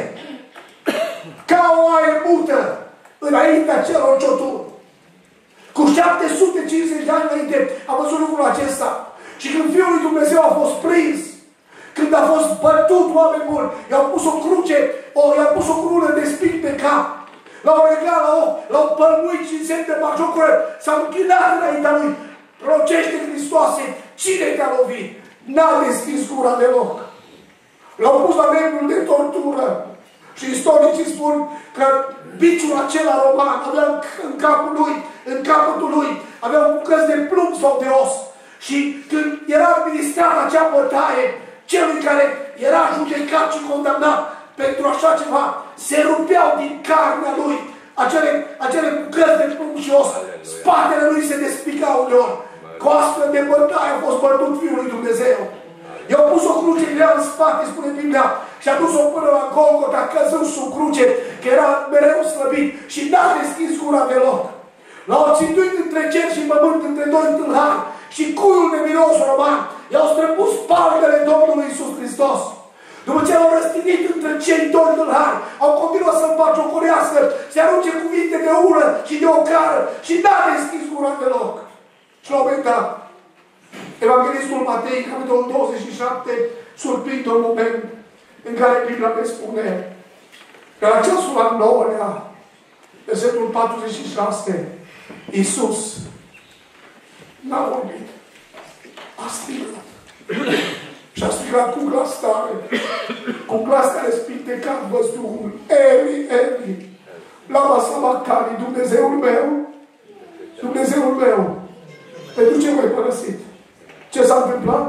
Ca o aie mută înaintea celor cioturi. Cu 750 de ani înainte a văzut lucrul acesta. Și când Fiul lui Dumnezeu a fost prins, când a fost bătut oameni buni, i-au pus o cruce, i-au pus o crună de spic pe cap, l-au reglat la ochi, l-au pălmuit și în semn de bagiocură, s-au închinat înaintea lui. Rocește Hristoase, cine te-a lovit? N-a deschis gura deloc. L-au pus la lemnul de tortură. Și istoricii spun că biciul acela roman avea în capul lui, în capătul lui, avea un bucăți de plumb sau de os. Și când era administrată acea bătaie, celui care era judecat și condamnat pentru așa ceva, se rupeau din carnea lui acele bucăți de plumb și os. Spatele lui se despica uneori. Cu astfel de bătaie a fost bătut Fiul lui Dumnezeu. I-au pus o cruce grea în spate, spune Biblia, și a dus-o până la Golgota, căzând sub cruce, că era mereu slăbit și n-a deschis gura deloc. L-au țintuit între cer și pământ, între doi tâlhari, și cuiul nemilos roman i-au străpus palmele Domnului Iisus Hristos. După ce l-au răstignit între cei doi tâlhari, au continuat să-l bagiocorească, să arunce cuvinte de ură și de ocară și n-a deschis gura deloc. Și la un moment dat, Evanghelistul Matei, capitolul 27, surprinde un moment în care Biblia ne spune că la ceasul al 9-lea, versetul 46, Iisus n-a vorbit. A strigat. Și a strigat cu glas tare, cu glas care spintecat văzduhul. Eli, Eli, lama sabachthani, Dumnezeul meu, Dumnezeul meu, pentru ce m-ai părăsit? Ce s-a întâmplat?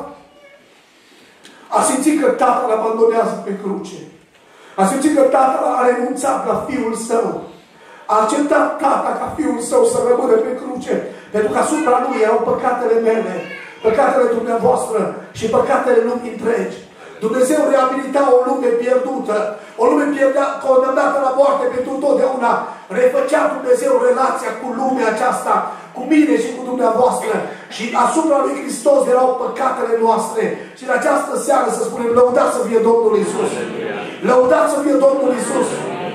A simțit că Tatăl abandonează pe cruce. A simțit că Tatăl a renunțat la Fiul Său. A acceptat Tata ca Fiul Său să rămână pe cruce. Pentru că asupra Lui erau păcatele mele, păcatele dumneavoastră și păcatele lumii întregi. Dumnezeu reabilita o lume pierdută, o lume condamnată la moarte pentru totdeauna. Refăcea Dumnezeu relația cu lumea aceasta, cu mine și cu dumneavoastră. Și asupra lui Hristos erau păcatele noastre. Și în această seară să spunem, lăudați să fie Domnul Iisus. Lăudați să fie Domnul Iisus.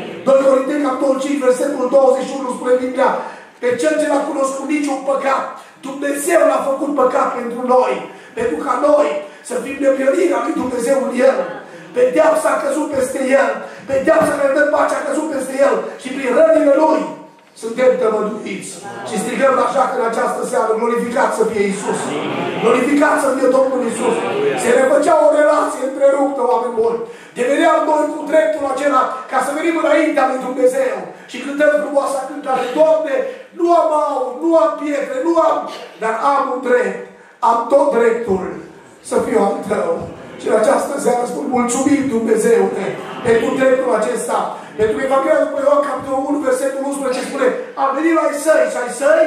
2 Corinteni, capitolul 5, versetul 21, spune Biblia, pe cel ce n-a cunoscut niciun păcat, Dumnezeu l-a făcut păcat pentru noi. Pentru ca noi să fim neprihănirea lui Dumnezeu în El. Pedeapsa a căzut peste El. Pedeapsa care dă pace a căzut peste El. Și prin rănile Lui suntem tămăduiți. Și strigăm așa că în această seară, glorificat să fie Iisus. Glorificat să fie Domnul Iisus. Se refăcea o relație întreruptă, oameni buni. Deveneam noi cu dreptul acela ca să venim înaintea lui Dumnezeu. Și cântăm frumoasa cântare. Doamne, nu am aur, nu am pietre, nu am, dar am un drept. Am tot dreptul să fiu al Tău. Și în această seară spun, mulțumim Dumnezeule pentru dreptul acesta. Pentru că Evanghelia după Ioan, capitolul 1, versetul 11 spune, a venit la ai săi și ai săi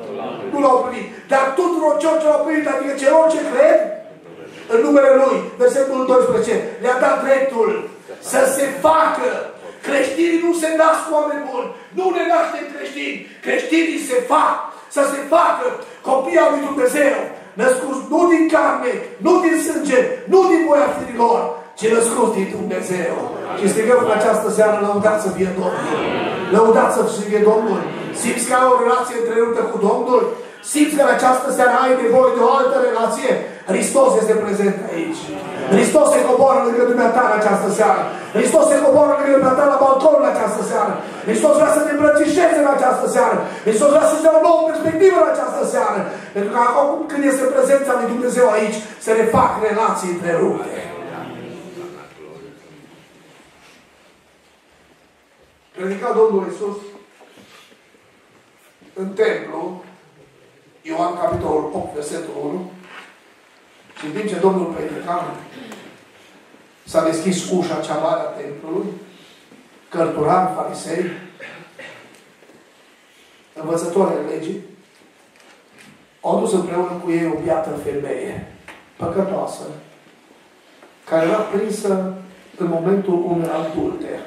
nu l-au primit. Dar tuturor celor ce l-au primit, adică celor ce cred în numele Lui, versetul 12, le-a dat dreptul să se facă. Creștinii nu se nasc oameni buni. Nu ne naștem creștini. Creștinii se fac. Să se facă copii al lui Dumnezeu. Născuți nu din carne, nu din sânge, nu din voia firilor, ci născuți din Dumnezeu. Și strigăm în această seară, lăudați să fie Domnul. Lăudați să fie Domnul. Simți că ai o relație întreruptă cu Domnul? Simți că în această seară ai nevoie de o altă relație? Hristos este prezent aici. Hristos se coboară lângă dumneata în această seară. Hristos se coboară lângă dumneata la balcon în această seară. Hristos vrea să te îmbrățișeze în această seară. Hristos vrea să-ți dea o nouă perspectivă în această seară. Pentru că acum când este prezența lui Dumnezeu aici, se refac relații întrerupte. Predica Domnul Iisus în templu, Ioan capitolul 8, versetul 1, și în timp ce Domnul predica, s-a deschis ușa cea mare a templului, cărturari, farisei, învățătorii legii, au dus împreună cu ei o biată femeie, păcătoasă, care era prinsă în momentul unui adulter.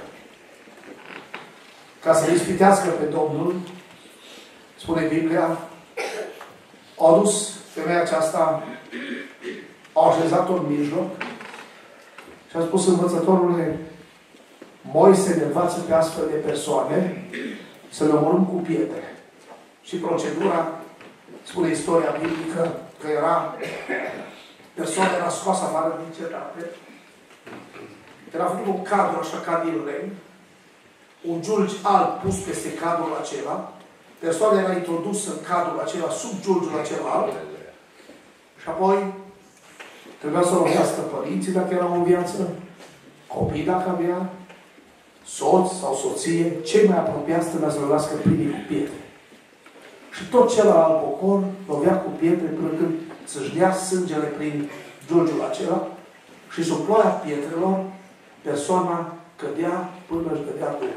Ca să ispitească pe Domnul, spune Biblia, au dus femeia aceasta, au așezat-o în mijloc și a spus învățătorule, Moise ne învață pe astfel de persoane să le omorâm cu pietre. Și procedura, spune istoria biblică, că persoana era scoasă afară din cetate, era făcut un cadru așa ca din lemn, un giulgi alb pus peste cadrul acela, persoana era introdusă în cadrul acela, sub giulgiul acela alb, și apoi trebuia să lovească părinții dacă erau în viață, copii dacă avea, soț sau soție, cei mai apropiați trebuia să lovească primii cu pietre. Și tot celălalt pocor lovea cu pietre până când să-și dea sângele prin giulgiul acela și sub ploaia pietrelor persoana cădea până își dădea Duhul.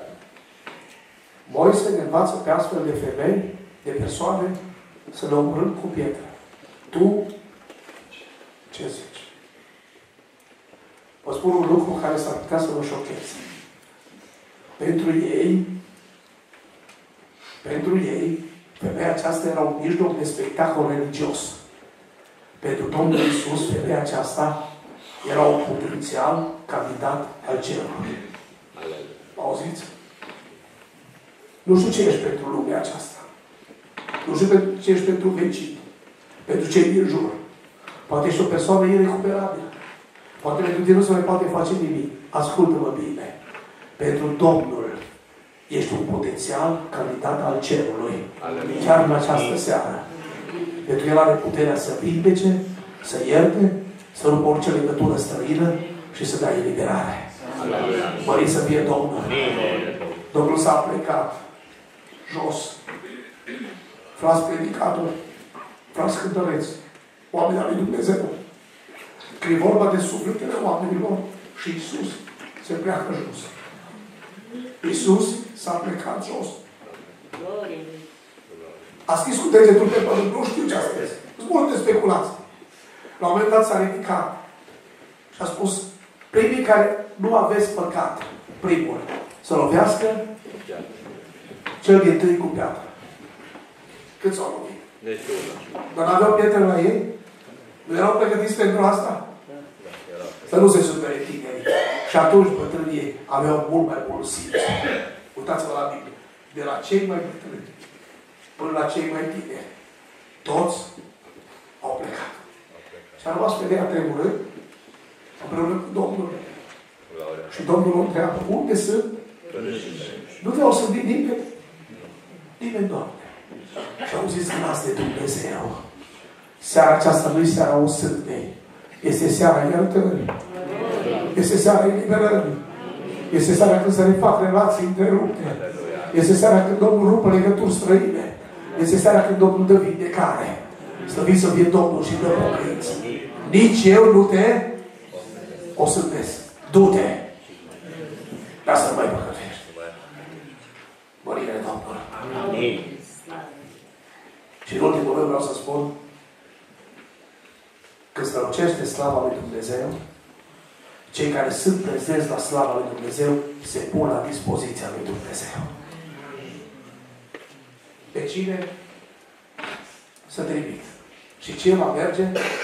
Moise ne învață pe astfel de femei, de persoane, să le omorâm cu pietre. Tu ce zici? Vă spun un lucru care s-ar putea să vă șocheze. Pentru ei, femeia aceasta era un mijloc de spectacol religios. Pentru Domnul Iisus, femeia aceasta era un potențial candidat al cerului. Auziți? Nu știu ce ești pentru lumea aceasta. Nu știu ce ești pentru vecini. Pentru cei din jur. Poate ești o persoană irecuperabilă. Poate pentru tine nu se mai poate face nimic. Ascultă-mă bine. Pentru Domnul ești un potențial candidat al cerului. Chiar în această seară. Pentru El are puterea să vindece, să ierte, să rupă orice legătură străină și să dea eliberare. Mărit să fie Domnul. Domnul s-a plecat jos. Frați predicatori, frați cântăreți, oameni al lui Dumnezeu. Că e vorba de sufletele oamenilor și Iisus se pleacă jos. Iisus s-a plecat jos. A scris cu degetul pe pământ, nu știu ce a scris. Sunt multe speculații. La un moment dat s-a ridicat și a spus, primii care nu aveți păcat, primul, să lovească cel din tâi cu piatră. Cât s-au lovit? Dar n-aveau pietre la ei? Nu erau pregătiți pentru asta? Să nu se supere tinerii. Și atunci bătrânii aveau mult mai mult simț. Uitați-vă la Biblie. De la cei mai bătrâni până la cei mai tineri. Toți au plecat. Și a rămas femeia tremurând împreună cu Domnul. Și Domnul o întreabă, unde sunt? Nu vreau să vin nimeni. Nimeni, Doamne. Și au zis glas de Dumnezeu. Seara aceasta nu-i seara osândei. Este seara iertării. Este seara eliberării. Este seara când se refac relații întrerupte. Este seara când Domnul rupă legături străine. Este seara când Domnul dă vindecare. Slăvit să fie Domnul și dă pocăință. Nici eu nu te osândesc. Du-te. Lasă-l mai păcătești. Mărire Domnului. Amin. Și în ultimul rând vreau să spun, când strălucește slava lui Dumnezeu, cei care sunt prezenți la slava lui Dumnezeu se pun la dispoziția lui Dumnezeu. Pe cine să trimit? Și ce va merge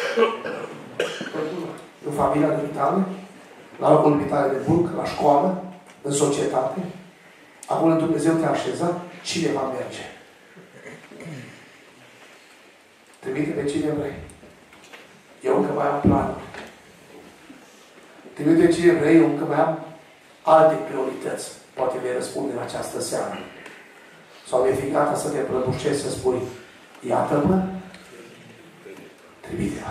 în familia dumitale, la locul dumitale de muncă, la școală, în societate, acolo Dumnezeu te-a așezat, cine va merge? Trimite pe cine vrei. Eu încă mai am planuri. Trimite cine vrei, eu încă mai am alte priorități. Poate vei răspunde în această seară. Sau vei fi gata să te prăbușești, să spui, iată-mă, trimite-mă.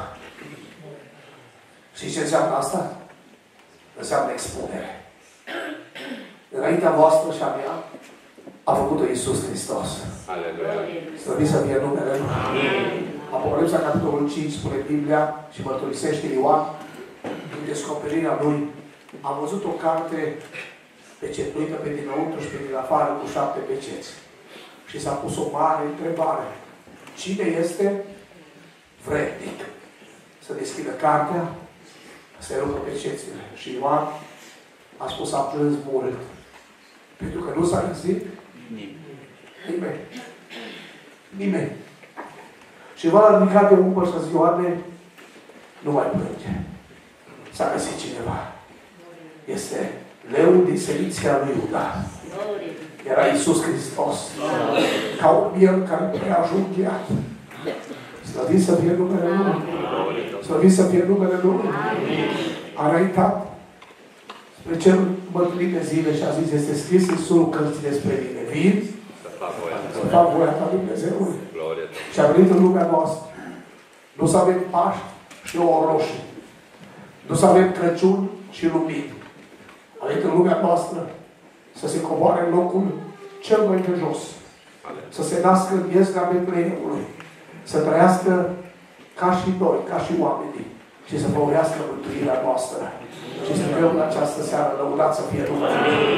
Și ce înseamnă asta? Înseamnă expunere. înaintea voastră și a mea, a făcut-o Iisus Hristos. Slăvit să fie numele Lui. Apocalipsa, capitolul 5, spune Biblia și mărturisește Ioan, din descoperirea lui, am văzut o carte pecetuită pe dinăuntru și pe din afară cu 7 peceți. Și s-a pus o mare întrebare. Cine este vrednic să deschidă cartea, să-i rupă pecețile? Și Ioan a spus, a plâns mult. Pentru că nu s-a găsit nimeni. Nimeni. Și Ioan a ridicat de umăr și a zis, Ioane, nu mai plânge. S-a găsit cineva. Este leul din seminția lui Iuda. Era Iisus Hristos. Ca un miel care prea junghiat. Slăvit să fie numele Lui. Slăvit să fie numele Lui. A înaintat spre cerul mărturit de zile și a zis, este scris în sulul cărții despre mine. Vin să fac voia ta Dumnezeului. Și a venit în lumea noastră. Nu să avem Paști și o roșie. Nu să avem Crăciun și lumini. A venit în lumea noastră să se coboare în locul cel mai de jos. Să se nască în iezda Betleemului. Să trăiască ca și noi, ca și oamenii. Și să făurească mântuirea noastră. Și să vreau în această seară, lăudat să fie numele Lui.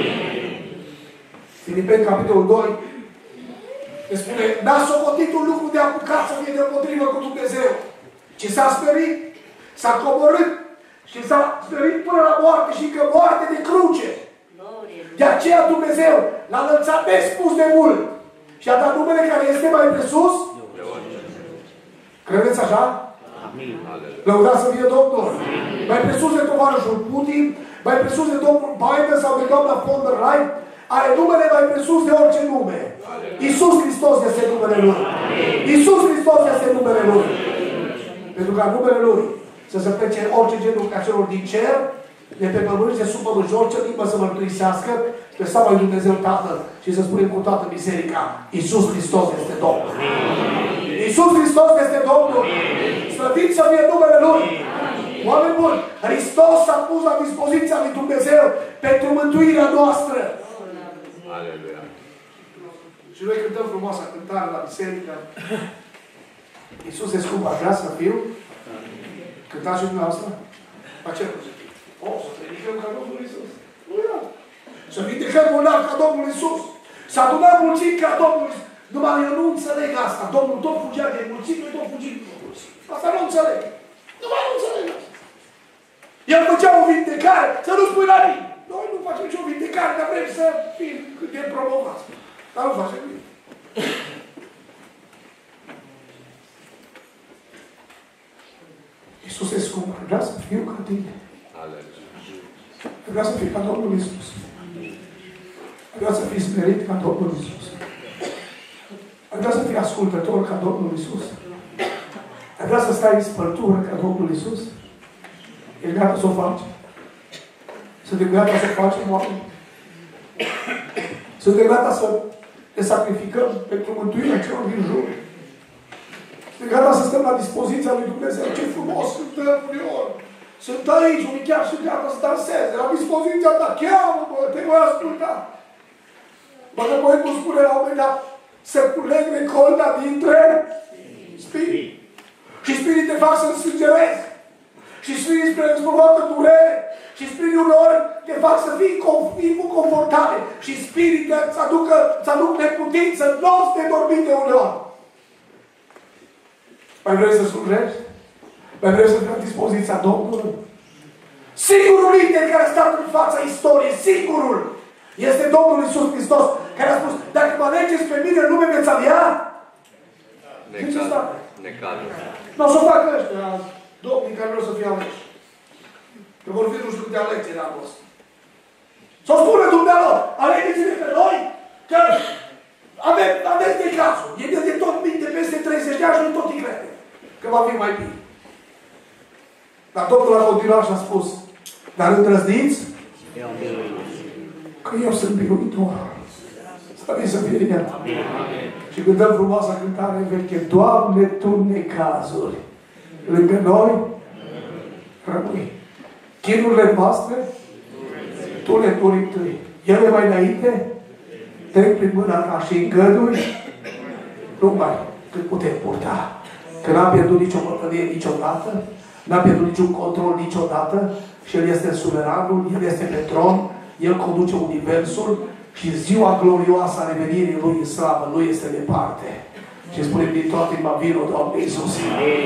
Filipeni, capitolul 2, îi spune, n-a socotit un lucru de apucat să fie deopotrivă cu Dumnezeu. Ci s-a sperit, s-a coborât și s-a sperit până la moarte și încă moarte de cruce. De aceea Dumnezeu l-a înălțat nespus de mult și a dat numele care este mai presus. Credeți așa? Lăudați să fie Domnul. Mai presus de tovarășul Putin, mai presus de domnul Biden sau de doamna von der Leyen, are numele mai presus de orice nume. Iisus Hristos este numele Lui. Iisus Hristos este numele Lui. Pentru ca numele Lui să se plece orice genul ca celor din cer, de pe pământ și de sub pământ și orice limbă să mărturisească pe slava lui Dumnezeu Tatăl și să spunem cu toată biserica, Iisus Hristos este Domnul. Iisus Hristos este Domnul. Slăvit să fie numele Lui. Oameni buni, Hristos s-a pus la dispoziția lui Dumnezeu pentru mântuirea noastră. Aleluia. Și noi cântăm frumoasa cântare la biserică. Iisus e scump, aș vrea să fiu. Cântați și dumneavoastră? La ce nu? O, să predicăm ca Domnul Iisus. Nu era. Să vindecăm bolnavi ca Domnul Iisus. Să adunăm mulțimi ca Domnul Iisus. Numai eu nu înțeleg asta. Domnul tot fugea de mulțimi, noi tot fugim de mulțimi. Asta nu înțeleg. Numai nu înțeleg asta. El făcea o vindecare, să nu spui la nimeni. Noi nu facem nicio vindecare, dar vrem să fim cât de promovați. Dar nu facem nimic. Iisus e scump. Vreau să fiu ca tine. Vreau să fiu ca Domnul Iisus. Vreau să fii smerit ca Domnul Iisus. Vreau să fii ascultător ca Domnul Iisus. Vreau să stai în spăltură ca Domnul Iisus. Ești gata să o faci? Suntem gata să facem oameni? Suntem gata să ne sacrificăm pentru mântuirea celor din jur? Suntem gata să stăm la dispoziția lui Dumnezeu? Ce frumos cântăm uneori! Sunt aici, unii chiar și gata să danseze, la dispoziția ta, cheamă-mă, te voi asculta. Băcă poetul spune la un moment dat, să culeg recolta dintre spirit. Și spirit te fac să însângerezi. Și spirit spre îți durere. Și spirit uneori te fac să fii inconfortabil. Și spirit îți aduc neputință, nu o să te dormi de uneori. Mai vrei să slujești? Mai vrei să fii la dispoziția Domnului? Singurul lider care a stat în fața istoriei, singurul, este Domnul Iisus Hristos, care a spus, dacă mă alegeți pe mine, nu veți avea? Necazul. Nu o să facă ăștia, domnii care nu o să fie aleși. Că vor fi nu știu câte alegeri la voastră. Să o spune Dumnezeu, alegeți-ne pe noi, că aveți de cazul. E de tot minte peste 30 de ani și nu tot îi crede. Că va fi mai bine. Dar Domnul a continuat și a spus, dar îndrăzniți că eu sunt biruitor. Slăvit să fie El. Și când dăm frumoasa cântare veche, Doamne, Tu necazuri lângă noi rămâi. Chinurile noastre, Tu le pui întâi. Ele mai înainte, trec prin mâna ta și îngădui numai cât putem purta. Că n-a pierdut nicio bătălie niciodată, n-a pierdut niciun control niciodată și El este suveranul, El este pe tron, El conduce universul și ziua glorioasă a revenirii Lui în slavă nu este departe. Și spunem din toată inima, vino, Doamne Iisuse!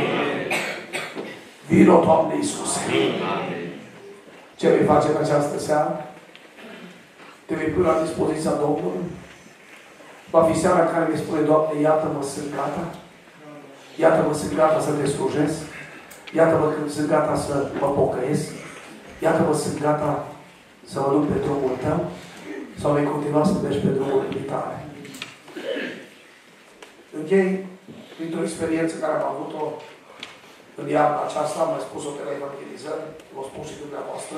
Vino, Doamne Iisuse! Ce vei face în această seară? Te vei pune la dispoziția Domnului? Va fi seara în care vei spune, Doamne, iată-mă, sunt gata. Iată-mă, sunt gata să te slujesc. Iată-mă când sunt gata să mă pocăiesc. Iată-mă, sunt gata să mă duc pe drumul Tău. Sau vei continua să mergi pe drumul tale. Închei printr-o experiență care am avut-o în iarna aceasta, am mai spus-o pe la evangelizări, v-o spun și dumneavoastră.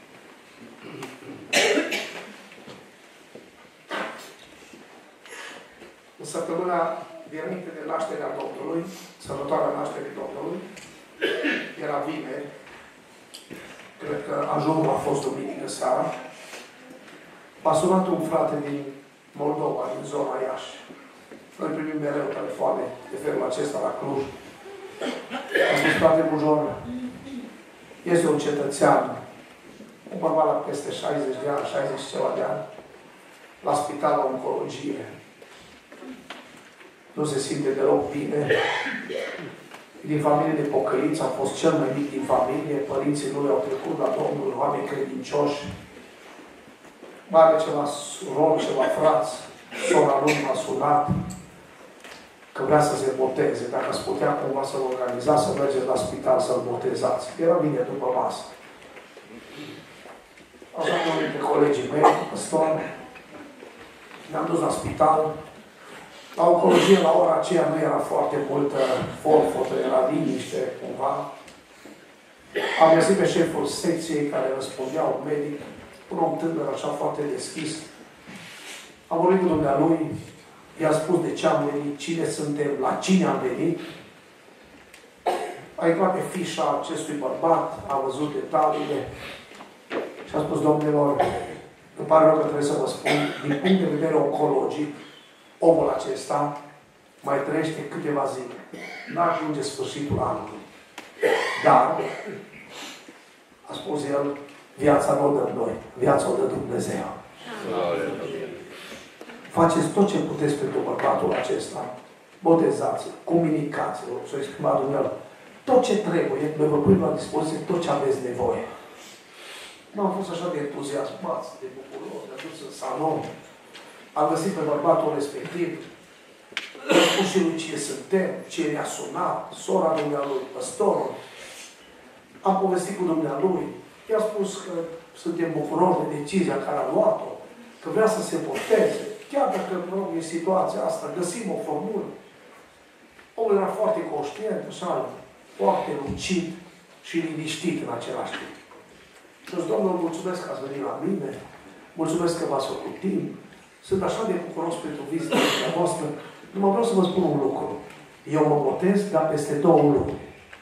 În săptămâna dinainte de nașterea Domnului, sărbătoarea nașterii Domnului, era vineri, cred că ajunul a fost duminică seara, m-a sunat un frate din Moldova, din zona Iași. Noi primim mereu telefoane de felul acesta la Cluj. Am spus, frate Bujor, este un cetățean, un bărbat la peste 60 de ani, 60 ceva de ani, la spital la oncologie. Nu se simte deloc bine. Din familie de pocăiți, a fost cel mai mic din familie, părinții lui au trecut la Domnul, oameni credincioși. Mare ceva rog, ceva frați, sora lui m-a sunat că vrea să se boteze. Dacă ați putea cumva să-l organizați, să mergeți la spital să-l botezați. Era bine după masă. Așa cum dintre colegii mei, păstori, ne-am dus la spital. La oncologie, la ora aceea, nu era foarte multă forfotă, era liniște, cumva. Am găsit pe șeful secției care răspundea, un medic, un om tânăr, așa foarte deschis. Am vorbit cu dumnealui, i-a spus de ce am venit, cine suntem, la cine am venit. A intrat pe fișa acestui bărbat, a văzut detaliile și a spus, domnilor, îmi pare rău că trebuie să vă spun, din punct de vedere oncologic, omul acesta mai trăiește câteva zile. N-ajunge sfârșitul anului. Dar, a spus el, viața nu o dăm noi, viața o dă Dumnezeu. Faceți tot ce puteți pentru bărbatul acesta. Botezați-l, comunicați-l, să-i exprimat Dumnezeu. Tot ce trebuie, noi vă punem la dispoziție tot ce aveți nevoie. Nu am fost așa de entuziasmați, de bucuros, de dus în salon. Am găsit pe bărbatul respectiv, am spus și lui cine suntem, cine ne-a sunat, sora dumnealui, păstorul. Am povestit cu dumnealui, i-a spus că suntem bucuroși de decizia care a luat-o, că vrea să se boteze. Chiar dacă în situația asta găsim o formulă. Omul era foarte conștient, așa, foarte lucid și liniștit în același timp. Și zis, Domnul, mulțumesc că ați venit la mine, mulțumesc că v-ați făcut timp, sunt așa de bucuros pentru vizita voastră, numai vreau să vă spun un lucru. Eu mă botez, dar peste 2 luni.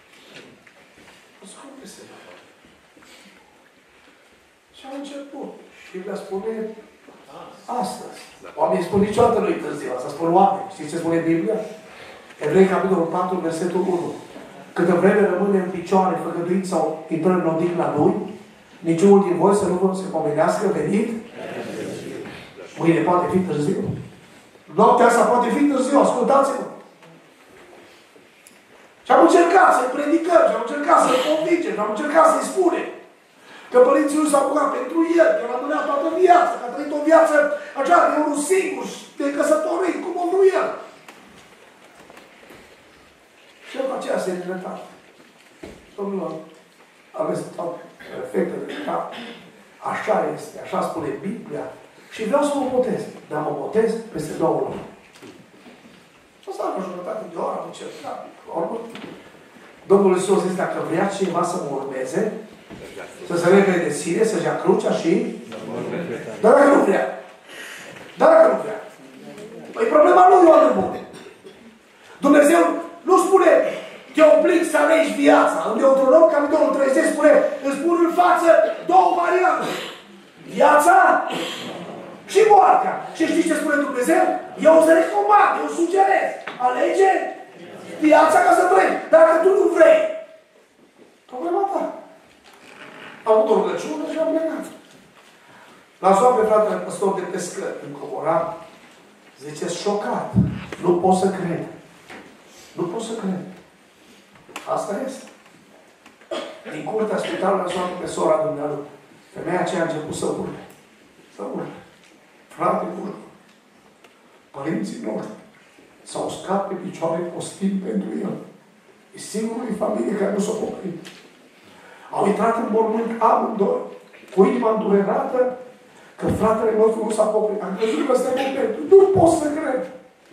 Cum peste 2 luni? Și am început. Și le spune astăzi. Oamenii spun niciodată nu-i târziu. Asta spun oameni. Știți ce spune Biblia? Evrei, capitolul 4, versetul 1. Câtă vreme rămâne în picioare făgăduit sau intră în odihna Lui, niciunul din voi să nu se pomenească venit. Mâine poate fi târziu. Noaptea asta poate fi târziu, ascultați-mă. Și am încercat să-i predicăm, și am încercat să-i convingem, și am încercat să-i spunem că părinții lui s-au bucat pentru el, că l-a donat toată viața, că a trăit o viață așa de unul singur, de căsătorit, cum o vrut el. Și eu cu aceea serenitate. Domnilor, aveți toate efectele de cap. Așa este, așa spune Biblia. Și vreau să mă botez. Dar mă botez peste 2 luni. O să am o jumătate de oră, am încercat. Domnul Iisus a zis, dacă vrea cineva să mă urmeze, să se repede de sine, să-și ia crucea și... Dar dacă nu vrea. Dar dacă nu vrea. Păi problema lui, oameni buni. Dumnezeu nu spune, te oblig să alegi viața. În Deuteronom, capitolul 30, spune, îți pun în față 2 variante. Viața știți ce spune Dumnezeu? Eu îți recomand, eu sugerez. Alege viața ca să vrei. Dacă tu nu vrei, problema ta. Am avut o rugăciune și am plecat. L-am sunat pe fratele păstor de pescări în Comoran. Zice, șocat. Nu pot să cred. Nu pot să cred. Asta este. Din curtea spitalului am sunat pe sora dumnealui. Femeia aceea a început să urle. Să urle. Frate, urle. Părinții noștri s-au uscat pe picioare postim pentru el. E singurul din familie care nu s-a pocăit. Au intrat în mormânt amândoi, cu inima îndurerată, că fratele nostru nu s-a pocăit. Am crezut că ăsta e momentul. Nu pot să cred.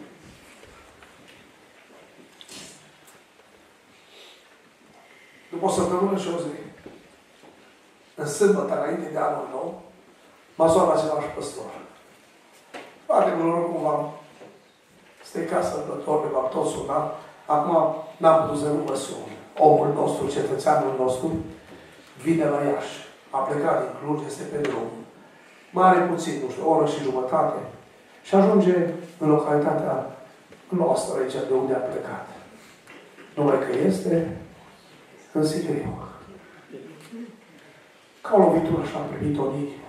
După o săptămână și o zi, în sâmbătă, înainte de anul nou, m-a sunat același păstor. Frate, cu noroc cum v-am stricat sărbătorile, v-am tot sunat. Acum n-am putut să nu vă sun. Omul nostru, cetățeanul nostru, vine la Iași. A plecat din Cluj, este pe drum. Mare puțin, nu știu, o oră și jumătate. Și ajunge în localitatea noastră aici, de unde a plecat. Numai că este în Sicriu. Ca o lovitură și-am primit-o în inimă.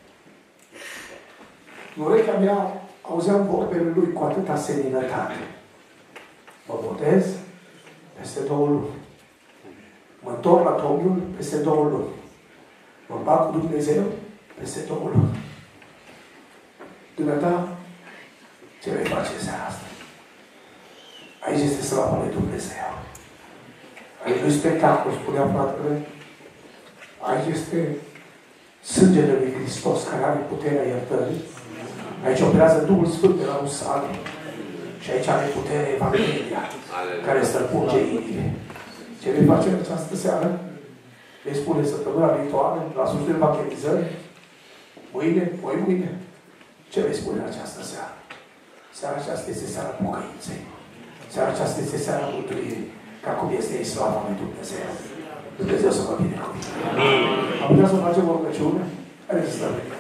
În urechea mea auzeam vorbele lui cu atâta seninătate. Mă botez peste 2 luni. Mă întorc la Domnul peste 2 luni. Mă bag cu Dumnezeu peste 2 luni. Dumneata, ce vei face seara asta? Aici este slava lui Dumnezeu. Aici nu-i spectacol, spunea fratele. Aici este sângele lui Hristos care are puterea iertării. Aici operează Duhul Sfânt de la Rusalii. Și aici are puterea Evanghelia care străpunge inimile. Ce vei face în această seară? Vei spune săptămâna viitoare, la sfârșitul evangelizării? Mâine? Mâine? Ce vei spune în această seară? Seara aceasta este seara pocăinței. Seara aceasta este seara mântuirii. Ca cum este slava lui Dumnezeu. Dumnezeu să vă binecuvinte. Am putea să facem o rugăciune? Haideți să stăm.